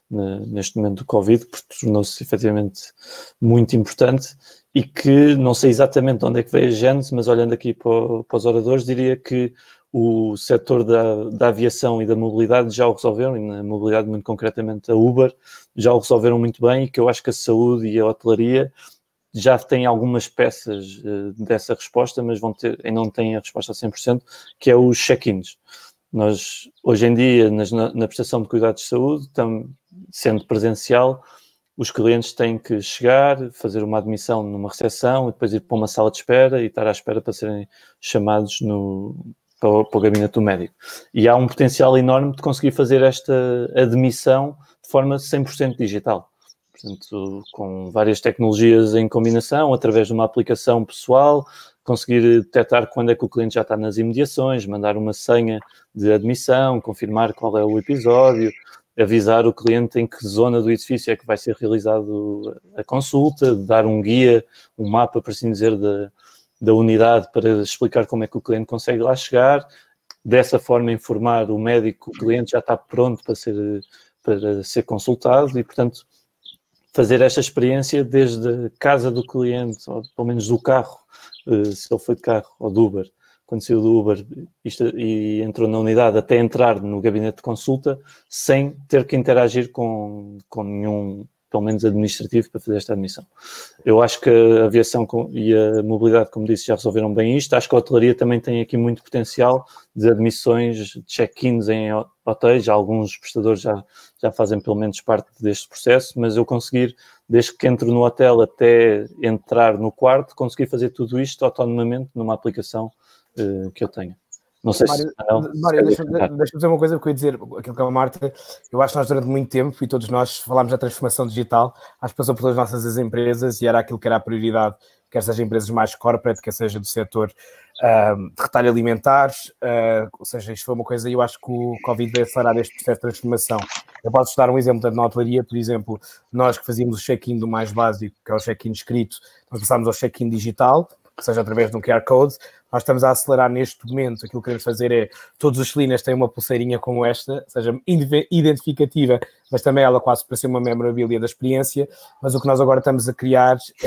neste momento do Covid, porque tornou-se efetivamente muito importante e que não sei exatamente onde é que veio a gênese, mas olhando aqui para, para os oradores, diria que o setor da, da aviação e da mobilidade já o resolveram, e na mobilidade muito concretamente a Uber, já o resolveram muito bem e que eu acho que a saúde e a hotelaria já têm algumas peças uh, dessa resposta, mas vão ter, ainda não têm a resposta a cem por cento, que é os check-ins. Nós, hoje em dia, nas, na, na prestação de cuidados de saúde, tam, sendo presencial, os clientes têm que chegar, fazer uma admissão numa recepção e depois ir para uma sala de espera e estar à espera para serem chamados no, para, o, para o gabinete do médico. E há um potencial enorme de conseguir fazer esta admissão de forma cem por cento digital. Portanto, com várias tecnologias em combinação, através de uma aplicação pessoal, conseguir detectar quando é que o cliente já está nas imediações, mandar uma senha de admissão, confirmar qual é o episódio, avisar o cliente em que zona do edifício é que vai ser realizado a consulta, dar um guia, um mapa, por assim dizer, da, da unidade para explicar como é que o cliente consegue lá chegar, dessa forma informar o médico que o cliente já está pronto para ser, para ser consultado e, portanto, fazer esta experiência desde a casa do cliente, ou pelo menos do carro, se ele foi de carro ou do Uber, quando saiu do Uber isto, e entrou na unidade, até entrar no gabinete de consulta, sem ter que interagir com, com nenhum, pelo menos administrativo, para fazer esta admissão. Eu acho que a aviação e a mobilidade, como disse, já resolveram bem isto. Acho que a hotelaria também tem aqui muito potencial de admissões, de check-ins em hotéis. Já alguns prestadores já, já fazem pelo menos parte deste processo, mas eu conseguir, desde que entro no hotel até entrar no quarto, conseguir fazer tudo isto autonomamente numa aplicação uh, que eu tenho. Não sei Mário, se... Não, Mário, deixa-me deixa dizer uma coisa, porque eu ia dizer aquilo que a Marta, eu acho que nós durante muito tempo, e todos nós falámos da transformação digital, acho que passou pelas nossas empresas e era aquilo que era a prioridade, quer seja empresas mais corporate, quer seja do setor uh, de retalho alimentar, uh, ou seja, isto foi uma coisa, e eu acho que o Covid veio acelerar este processo de transformação. Eu posso dar um exemplo na hotelaria, por exemplo, nós que fazíamos o check-in do mais básico, que é o check-in escrito, nós passámos ao check-in digital, que seja através de um Q R Code. Nós estamos a acelerar neste momento, aquilo que queremos fazer é, todos os cilindros têm uma pulseirinha como esta, seja identificativa, mas também ela quase para ser uma memorabilia da experiência, mas o que nós agora estamos a criar é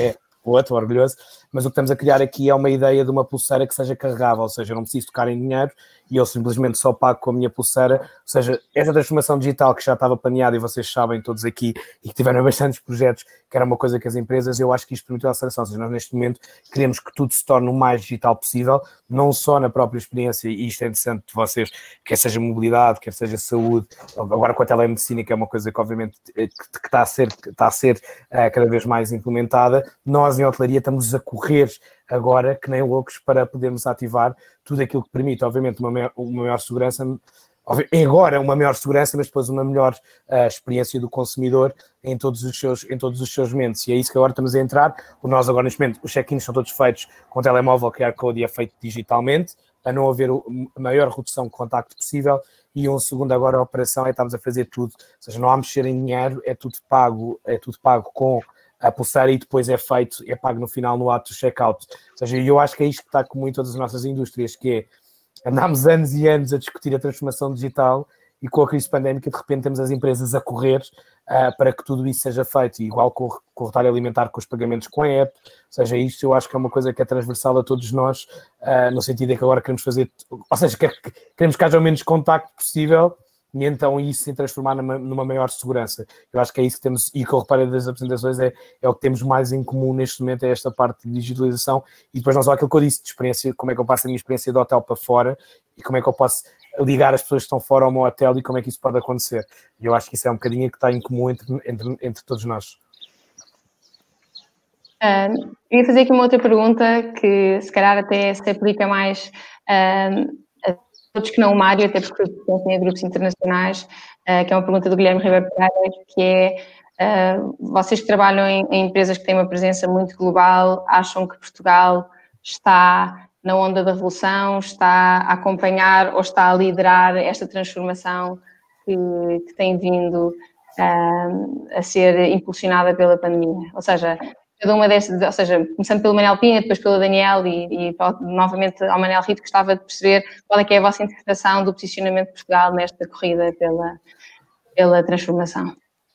boa, estou orgulhoso, mas o que estamos a criar aqui é uma ideia de uma pulseira que seja carregável, ou seja, eu não preciso tocar em dinheiro e eu simplesmente só pago com a minha pulseira, ou seja, esta transformação digital que já estava planeada e vocês sabem todos aqui e que tiveram bastantes projetos, que era uma coisa que as empresas, eu acho que isto permitiu a aceleração, ou seja, nós neste momento queremos que tudo se torne o mais digital possível, não só na própria experiência, e isto é interessante de vocês, quer seja mobilidade, quer seja saúde, agora com a telemedicina, que é uma coisa que obviamente que está a ser, está a ser uh, cada vez mais implementada, nós em hotelaria estamos a correr agora, que nem loucos, para podermos ativar tudo aquilo que permite, obviamente, uma maior, uma maior segurança, agora uma maior segurança, mas depois uma melhor uh, experiência do consumidor em todos os seus, em todos os seus momentos. E é isso que agora estamos a entrar. O nós agora, neste momento, os check-ins são todos feitos com telemóvel, Q R Code, e é feito digitalmente, para não haver a maior redução de contacto possível. E um segundo agora a operação é estamos a fazer tudo, ou seja, não há mexer em dinheiro, é tudo pago, é tudo pago com a pulseira e depois é feito, é pago no final no ato do check-out. Ou seja, eu acho que é isto que está comum em todas as nossas indústrias, que é, andámos anos e anos a discutir a transformação digital e com a crise pandémica de repente temos as empresas a correr uh, para que tudo isso seja feito, e igual com, com o retalho alimentar, com os pagamentos com a app, ou seja, isto eu acho que é uma coisa que é transversal a todos nós, uh, no sentido de que agora queremos fazer, ou seja, queremos que haja o menos contacto possível, e então isso se transformar numa, numa maior segurança. Eu acho que é isso que temos, e que eu reparei das apresentações, é, é o que temos mais em comum neste momento, é esta parte de digitalização, e depois não só aquilo que eu disse de experiência, como é que eu passo a minha experiência de hotel para fora, e como é que eu posso ligar as pessoas que estão fora ao meu hotel, e como é que isso pode acontecer. E eu acho que isso é um bocadinho que está em comum entre, entre, entre todos nós. Uh, eu ia fazer aqui uma outra pergunta, que se calhar até se aplica mais uh, a todos que não o Mário, até porque pertencem a grupos internacionais, uh, que é uma pergunta do Guilherme Ribeiro Pereira, que é, uh, vocês que trabalham em, em empresas que têm uma presença muito global, acham que Portugal está na onda da revolução, está a acompanhar ou está a liderar esta transformação que, que tem vindo uh, a ser impulsionada pela pandemia? Ou seja, cada uma destas, ou seja, começando pelo Manel Pinha, depois pelo Daniel e, e novamente ao Manel Rito, gostava de perceber qual é que é a vossa interpretação do posicionamento de Portugal nesta corrida pela, pela transformação.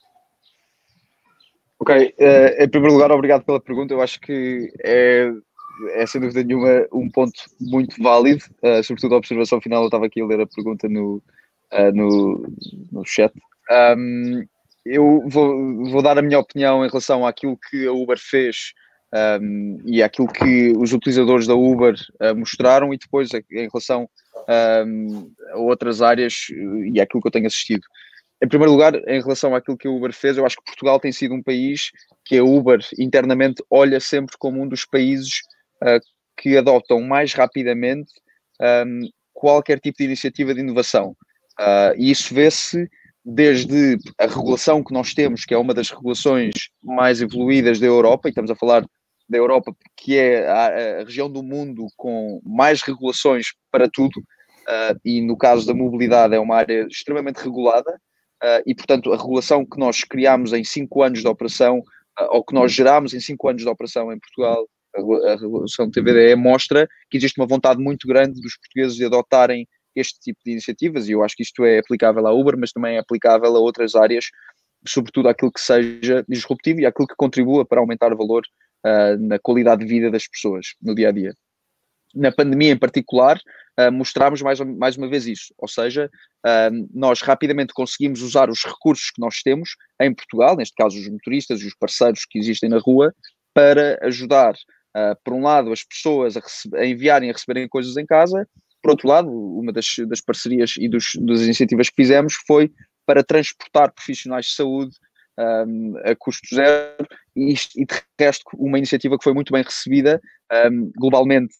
Ok, uh, em primeiro lugar, obrigado pela pergunta. Eu acho que é, é sem dúvida nenhuma um ponto muito válido, uh, sobretudo a observação final. Eu estava aqui a ler a pergunta no, uh, no, no chat. Um, eu vou, vou dar a minha opinião em relação àquilo que a Uber fez um, e àquilo que os utilizadores da Uber uh, mostraram, e depois em relação um, a outras áreas e àquilo que eu tenho assistido. Em primeiro lugar, em relação àquilo que a Uber fez, eu acho que Portugal tem sido um país que a Uber internamente olha sempre como um dos países uh, que adotam mais rapidamente um, qualquer tipo de iniciativa de inovação. Uh, e isso vê-se desde a regulação que nós temos, que é uma das regulações mais evoluídas da Europa, e estamos a falar da Europa, que é a, a região do mundo com mais regulações para tudo, uh, e no caso da mobilidade é uma área extremamente regulada, uh, e portanto a regulação que nós criámos em cinco anos de operação, uh, ou que nós gerámos em cinco anos de operação em Portugal, a, a regulação do T V D E, mostra que existe uma vontade muito grande dos portugueses de adotarem este tipo de iniciativas, e eu acho que isto é aplicável à Uber, mas também é aplicável a outras áreas, sobretudo àquilo que seja disruptivo e àquilo que contribua para aumentar o valor uh, na qualidade de vida das pessoas no dia-a-dia. Na pandemia em particular, uh, mostramos mais, mais uma vez isso, ou seja, uh, nós rapidamente conseguimos usar os recursos que nós temos em Portugal, neste caso os motoristas e os parceiros que existem na rua, para ajudar, uh, por um lado, as pessoas a, rece- a enviarem e a receberem coisas em casa. Por outro lado, uma das, das parcerias e dos, das iniciativas que fizemos foi para transportar profissionais de saúde um, a custo zero, e, isto, e de resto uma iniciativa que foi muito bem recebida um, globalmente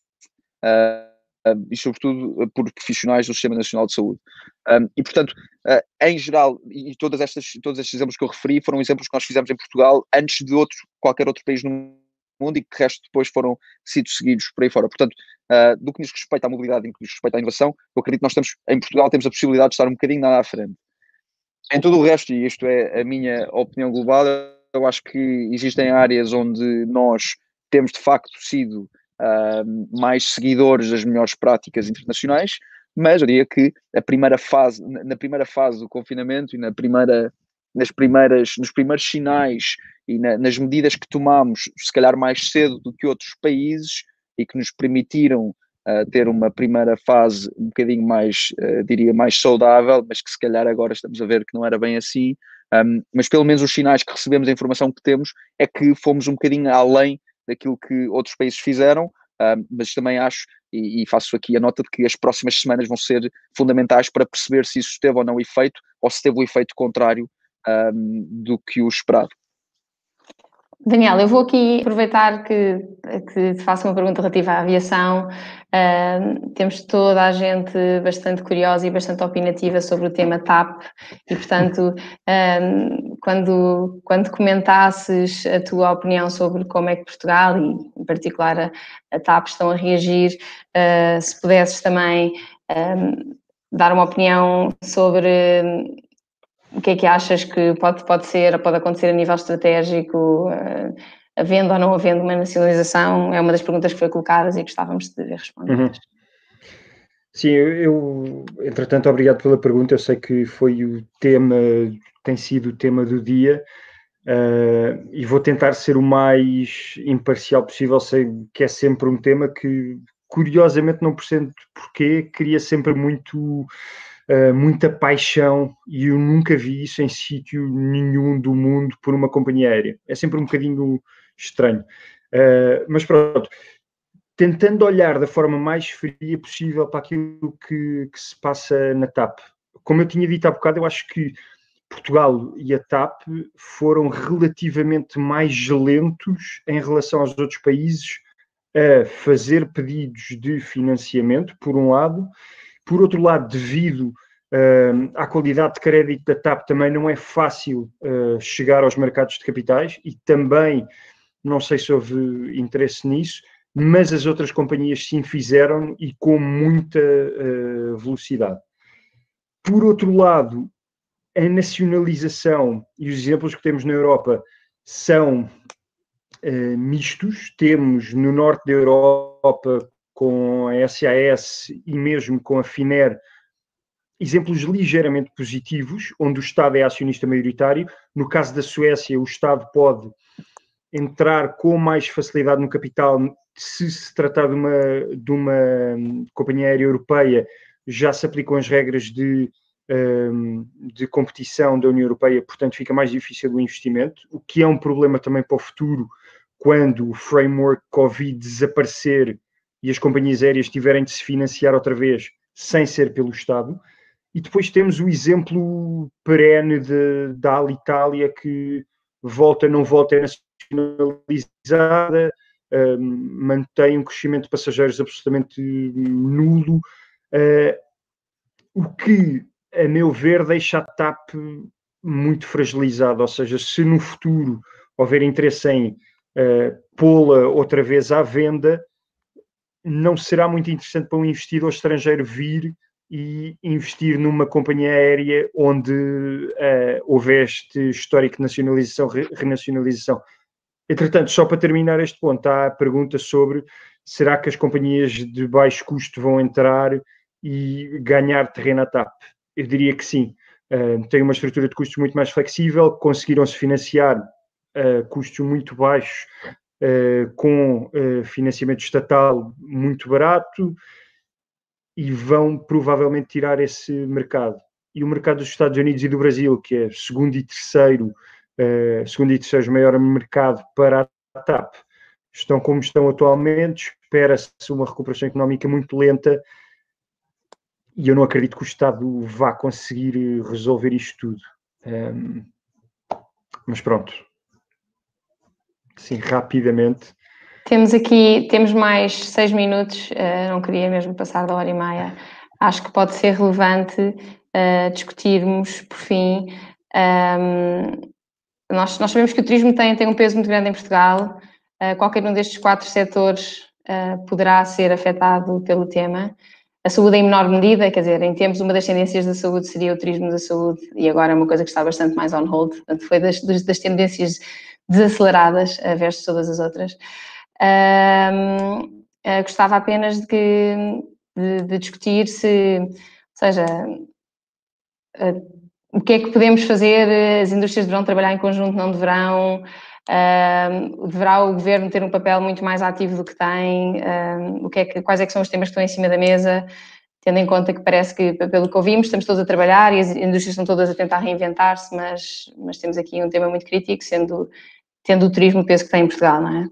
uh, um, e sobretudo por profissionais do Sistema Nacional de Saúde. Um, e portanto, uh, em geral, e todas estas, todos estes exemplos que eu referi foram exemplos que nós fizemos em Portugal antes de outro, qualquer outro país no mundo, e que de resto depois foram sido seguidos por aí fora. Portanto, uh, do que nos respeita à mobilidade e do que nos respeita à inovação, eu acredito que nós temos, em Portugal, temos a possibilidade de estar um bocadinho nada à frente. Em todo o resto, e isto é a minha opinião global, eu acho que existem áreas onde nós temos de facto sido uh, mais seguidores das melhores práticas internacionais, mas eu diria que a primeira fase, na primeira fase do confinamento e na primeira nas primeiras, nos primeiros sinais e na, nas medidas que tomamos, se calhar mais cedo do que outros países, e que nos permitiram uh, ter uma primeira fase um bocadinho mais, uh, diria, mais saudável, mas que se calhar agora estamos a ver que não era bem assim. Um, mas pelo menos os sinais que recebemos, a informação que temos, é que fomos um bocadinho além daquilo que outros países fizeram, um, mas também acho, e, e faço aqui a nota de que as próximas semanas vão ser fundamentais para perceber se isso teve ou não efeito, ou se teve o efeito contrário um, do que o esperado. Daniel, eu vou aqui aproveitar que, que te faço uma pergunta relativa à aviação. Uh, temos toda a gente bastante curiosa e bastante opinativa sobre o tema T A P e, portanto, uh, quando, quando comentasses a tua opinião sobre como é que Portugal e, em particular, a, a T A P estão a reagir, uh, se pudesses também uh, dar uma opinião sobre... Uh, o que é que achas que pode, pode ser, pode acontecer a nível estratégico, uh, havendo ou não havendo uma nacionalização? É uma das perguntas que foi colocadas e gostávamos de responder. Uhum. Sim, eu, eu, entretanto, obrigado pela pergunta. Eu sei que foi o tema, tem sido o tema do dia, uh, e vou tentar ser o mais imparcial possível. Sei que é sempre um tema que, curiosamente, não percebo porquê, cria sempre muito... Uh, muita paixão, e eu nunca vi isso em sítio nenhum do mundo por uma companhia aérea. É sempre um bocadinho estranho. Uh, mas pronto, tentando olhar da forma mais fria possível para aquilo que, que se passa na T A P. Como eu tinha dito há bocado, eu acho que Portugal e a T A P foram relativamente mais lentos em relação aos outros países a fazer pedidos de financiamento, por um lado. Por outro lado, devido uh, à qualidade de crédito da T A P, também não é fácil uh, chegar aos mercados de capitais, e também, não sei se houve interesse nisso, mas as outras companhias sim fizeram, e com muita uh, velocidade. Por outro lado, a nacionalização e os exemplos que temos na Europa são uh, mistos. Temos no norte da Europa, com a S A S e mesmo com a Finnair, exemplos ligeiramente positivos, onde o Estado é acionista maioritário. No caso da Suécia, o Estado pode entrar com mais facilidade no capital se se tratar de uma, de uma companhia aérea europeia. Já se aplicam as regras de, um, de competição da União Europeia, portanto fica mais difícil o investimento, o que é um problema também para o futuro, quando o framework Covid desaparecer e as companhias aéreas tiverem de se financiar outra vez sem ser pelo Estado. E depois temos o exemplo perene de, da Alitalia, que volta, não volta, é nacionalizada, um, mantém um crescimento de passageiros absolutamente nulo, uh, o que, a meu ver, deixa a T A P muito fragilizada. Ou seja, se no futuro houver interesse em uh, pô-la outra vez à venda, não será muito interessante para um investidor estrangeiro vir e investir numa companhia aérea onde uh, houve este histórico de nacionalização, re renacionalização. Entretanto, só para terminar este ponto, há a pergunta sobre: será que as companhias de baixo custo vão entrar e ganhar terreno à T A P? Eu diria que sim. Uh, tem uma estrutura de custos muito mais flexível, conseguiram-se financiar a custos muito baixos, Uh, com uh, financiamento estatal muito barato, e vão provavelmente tirar esse mercado. E o mercado dos Estados Unidos e do Brasil, que é segundo e terceiro, uh, segundo e terceiro maior mercado para a T A P, estão como estão atualmente. Espera-se uma recuperação económica muito lenta, e eu não acredito que o Estado vá conseguir resolver isto tudo. Um, mas pronto. Sim, rapidamente. Temos aqui, temos mais seis minutos, uh, não queria mesmo passar da hora e meia. Acho que pode ser relevante uh, discutirmos, por fim. Um, nós, nós sabemos que o turismo tem, tem um peso muito grande em Portugal. Uh, qualquer um destes quatro setores uh, poderá ser afetado pelo tema. A saúde em menor medida, quer dizer, em tempos uma das tendências da saúde seria o turismo da saúde, e agora é uma coisa que está bastante mais on hold. Portanto, foi das, das tendências desaceleradas versus todas as outras. Um, uh, gostava apenas de, que, de, de discutir se, ou seja, uh, o que é que podemos fazer, as indústrias deverão trabalhar em conjunto, não deverão, uh, deverá o governo ter um papel muito mais ativo do que tem, uh, o que é que, quais é que são os temas que estão em cima da mesa, tendo em conta que parece que, pelo que ouvimos, estamos todos a trabalhar e as indústrias estão todas a tentar reinventar-se, mas, mas temos aqui um tema muito crítico, sendo, tendo o turismo o peso que tem em Portugal, não é?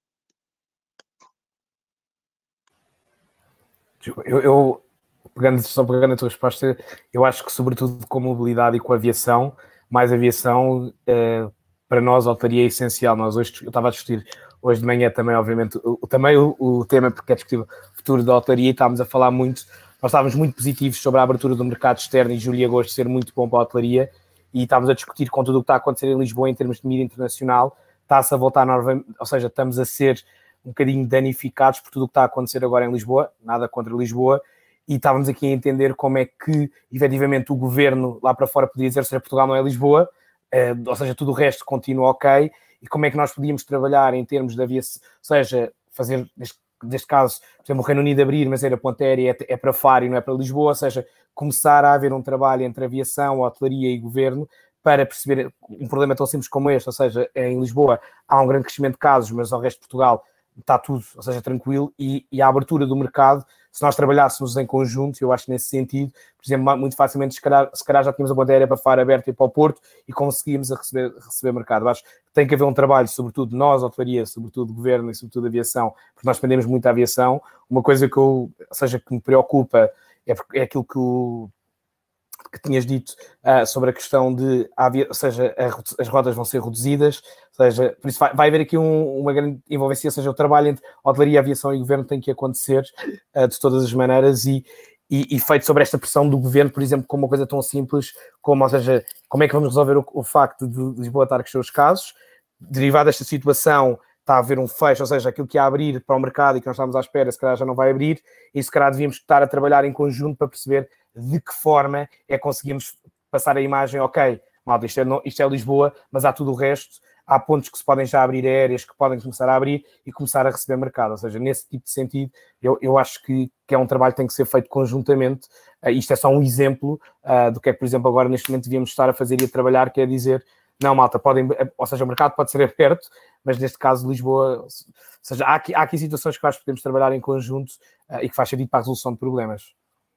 Eu, eu pegando, só pegando a tua resposta, eu acho que sobretudo com a mobilidade e com a aviação, mais aviação, eh, para nós a hotelaria é essencial. Nós hoje, eu estava a discutir hoje de manhã também, obviamente, o, também o, o tema, porque é discutir o futuro da hotelaria, e estávamos a falar muito, nós estávamos muito positivos sobre a abertura do mercado externo em julho e agosto ser muito bom para a hotelaria, e estávamos a discutir com tudo o que está a acontecer em Lisboa em termos de mídia internacional, está-se a voltar novamente, ou seja, estamos a ser um bocadinho danificados por tudo o que está a acontecer agora em Lisboa, nada contra Lisboa, e estávamos aqui a entender como é que, efetivamente, o governo lá para fora podia dizer, ou seja, Portugal não é Lisboa, eh, ou seja, tudo o resto continua ok, e como é que nós podíamos trabalhar em termos de aviação, ou seja, fazer, neste, neste caso, por exemplo, o Reino Unido abrir, mas era a ponta aérea, é, é para Faro e não é para Lisboa, ou seja, começar a haver um trabalho entre aviação, hotelaria e governo, para perceber um problema tão simples como este, ou seja, em Lisboa há um grande crescimento de casos, mas ao resto de Portugal está tudo, ou seja, tranquilo, e, e a abertura do mercado, se nós trabalhássemos em conjunto, eu acho nesse sentido, por exemplo, muito facilmente, se calhar, se calhar já tínhamos a ponta aérea para Faro aberta e para o Porto e conseguíamos a receber, receber mercado. Eu acho que tem que haver um trabalho, sobretudo nós, hotelaria, sobretudo governo e sobretudo aviação, porque nós dependemos muito da aviação. Uma coisa que eu, ou seja, que me preocupa é, é aquilo que o que tinhas dito uh, sobre a questão de, ou seja, a, as rotas vão ser reduzidas, ou seja, por isso vai, vai haver aqui um, uma grande envolvência, ou seja, o trabalho entre hotelaria, aviação e governo tem que acontecer uh, de todas as maneiras e, e, e feito sobre esta pressão do governo, por exemplo, com uma coisa tão simples como, ou seja, como é que vamos resolver o, o facto de Lisboa estar a crescer os casos, derivado desta situação está a haver um fecho, ou seja, aquilo que ia abrir para o mercado e que nós estávamos à espera, se calhar já não vai abrir, e se calhar devíamos estar a trabalhar em conjunto para perceber de que forma é que conseguimos passar a imagem, ok, malta, isto é, isto é Lisboa, mas há tudo o resto, há pontos que se podem já abrir, aéreas que podem começar a abrir e começar a receber mercado, ou seja, nesse tipo de sentido, eu, eu acho que, que é um trabalho que tem que ser feito conjuntamente, uh, isto é só um exemplo uh, do que é que, por exemplo, agora neste momento devíamos estar a fazer e a trabalhar, que é dizer, não, malta, podem, ou seja, o mercado pode ser aberto, mas neste caso Lisboa, ou seja, há aqui, há aqui situações que eu acho que podemos trabalhar em conjunto uh, e que faz sentido para a resolução de problemas.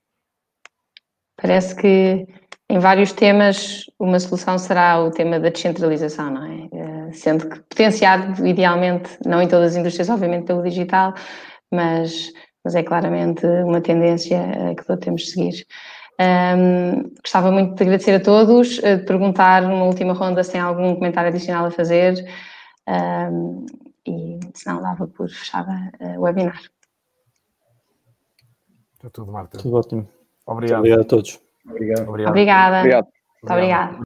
Parece que em vários temas uma solução será o tema da descentralização, não é? Sendo que potenciado idealmente, não em todas as indústrias, obviamente pelo digital, mas, mas é claramente uma tendência que todos temos de seguir. Um, gostava muito de agradecer a todos, de perguntar numa última ronda se tem algum comentário adicional a fazer um, e se não dava por fechada o webinar. Está tudo, Marta. Tudo ótimo. Obrigado. Obrigado a todos. Obrigado. Obrigada. Obrigado. Muito obrigada.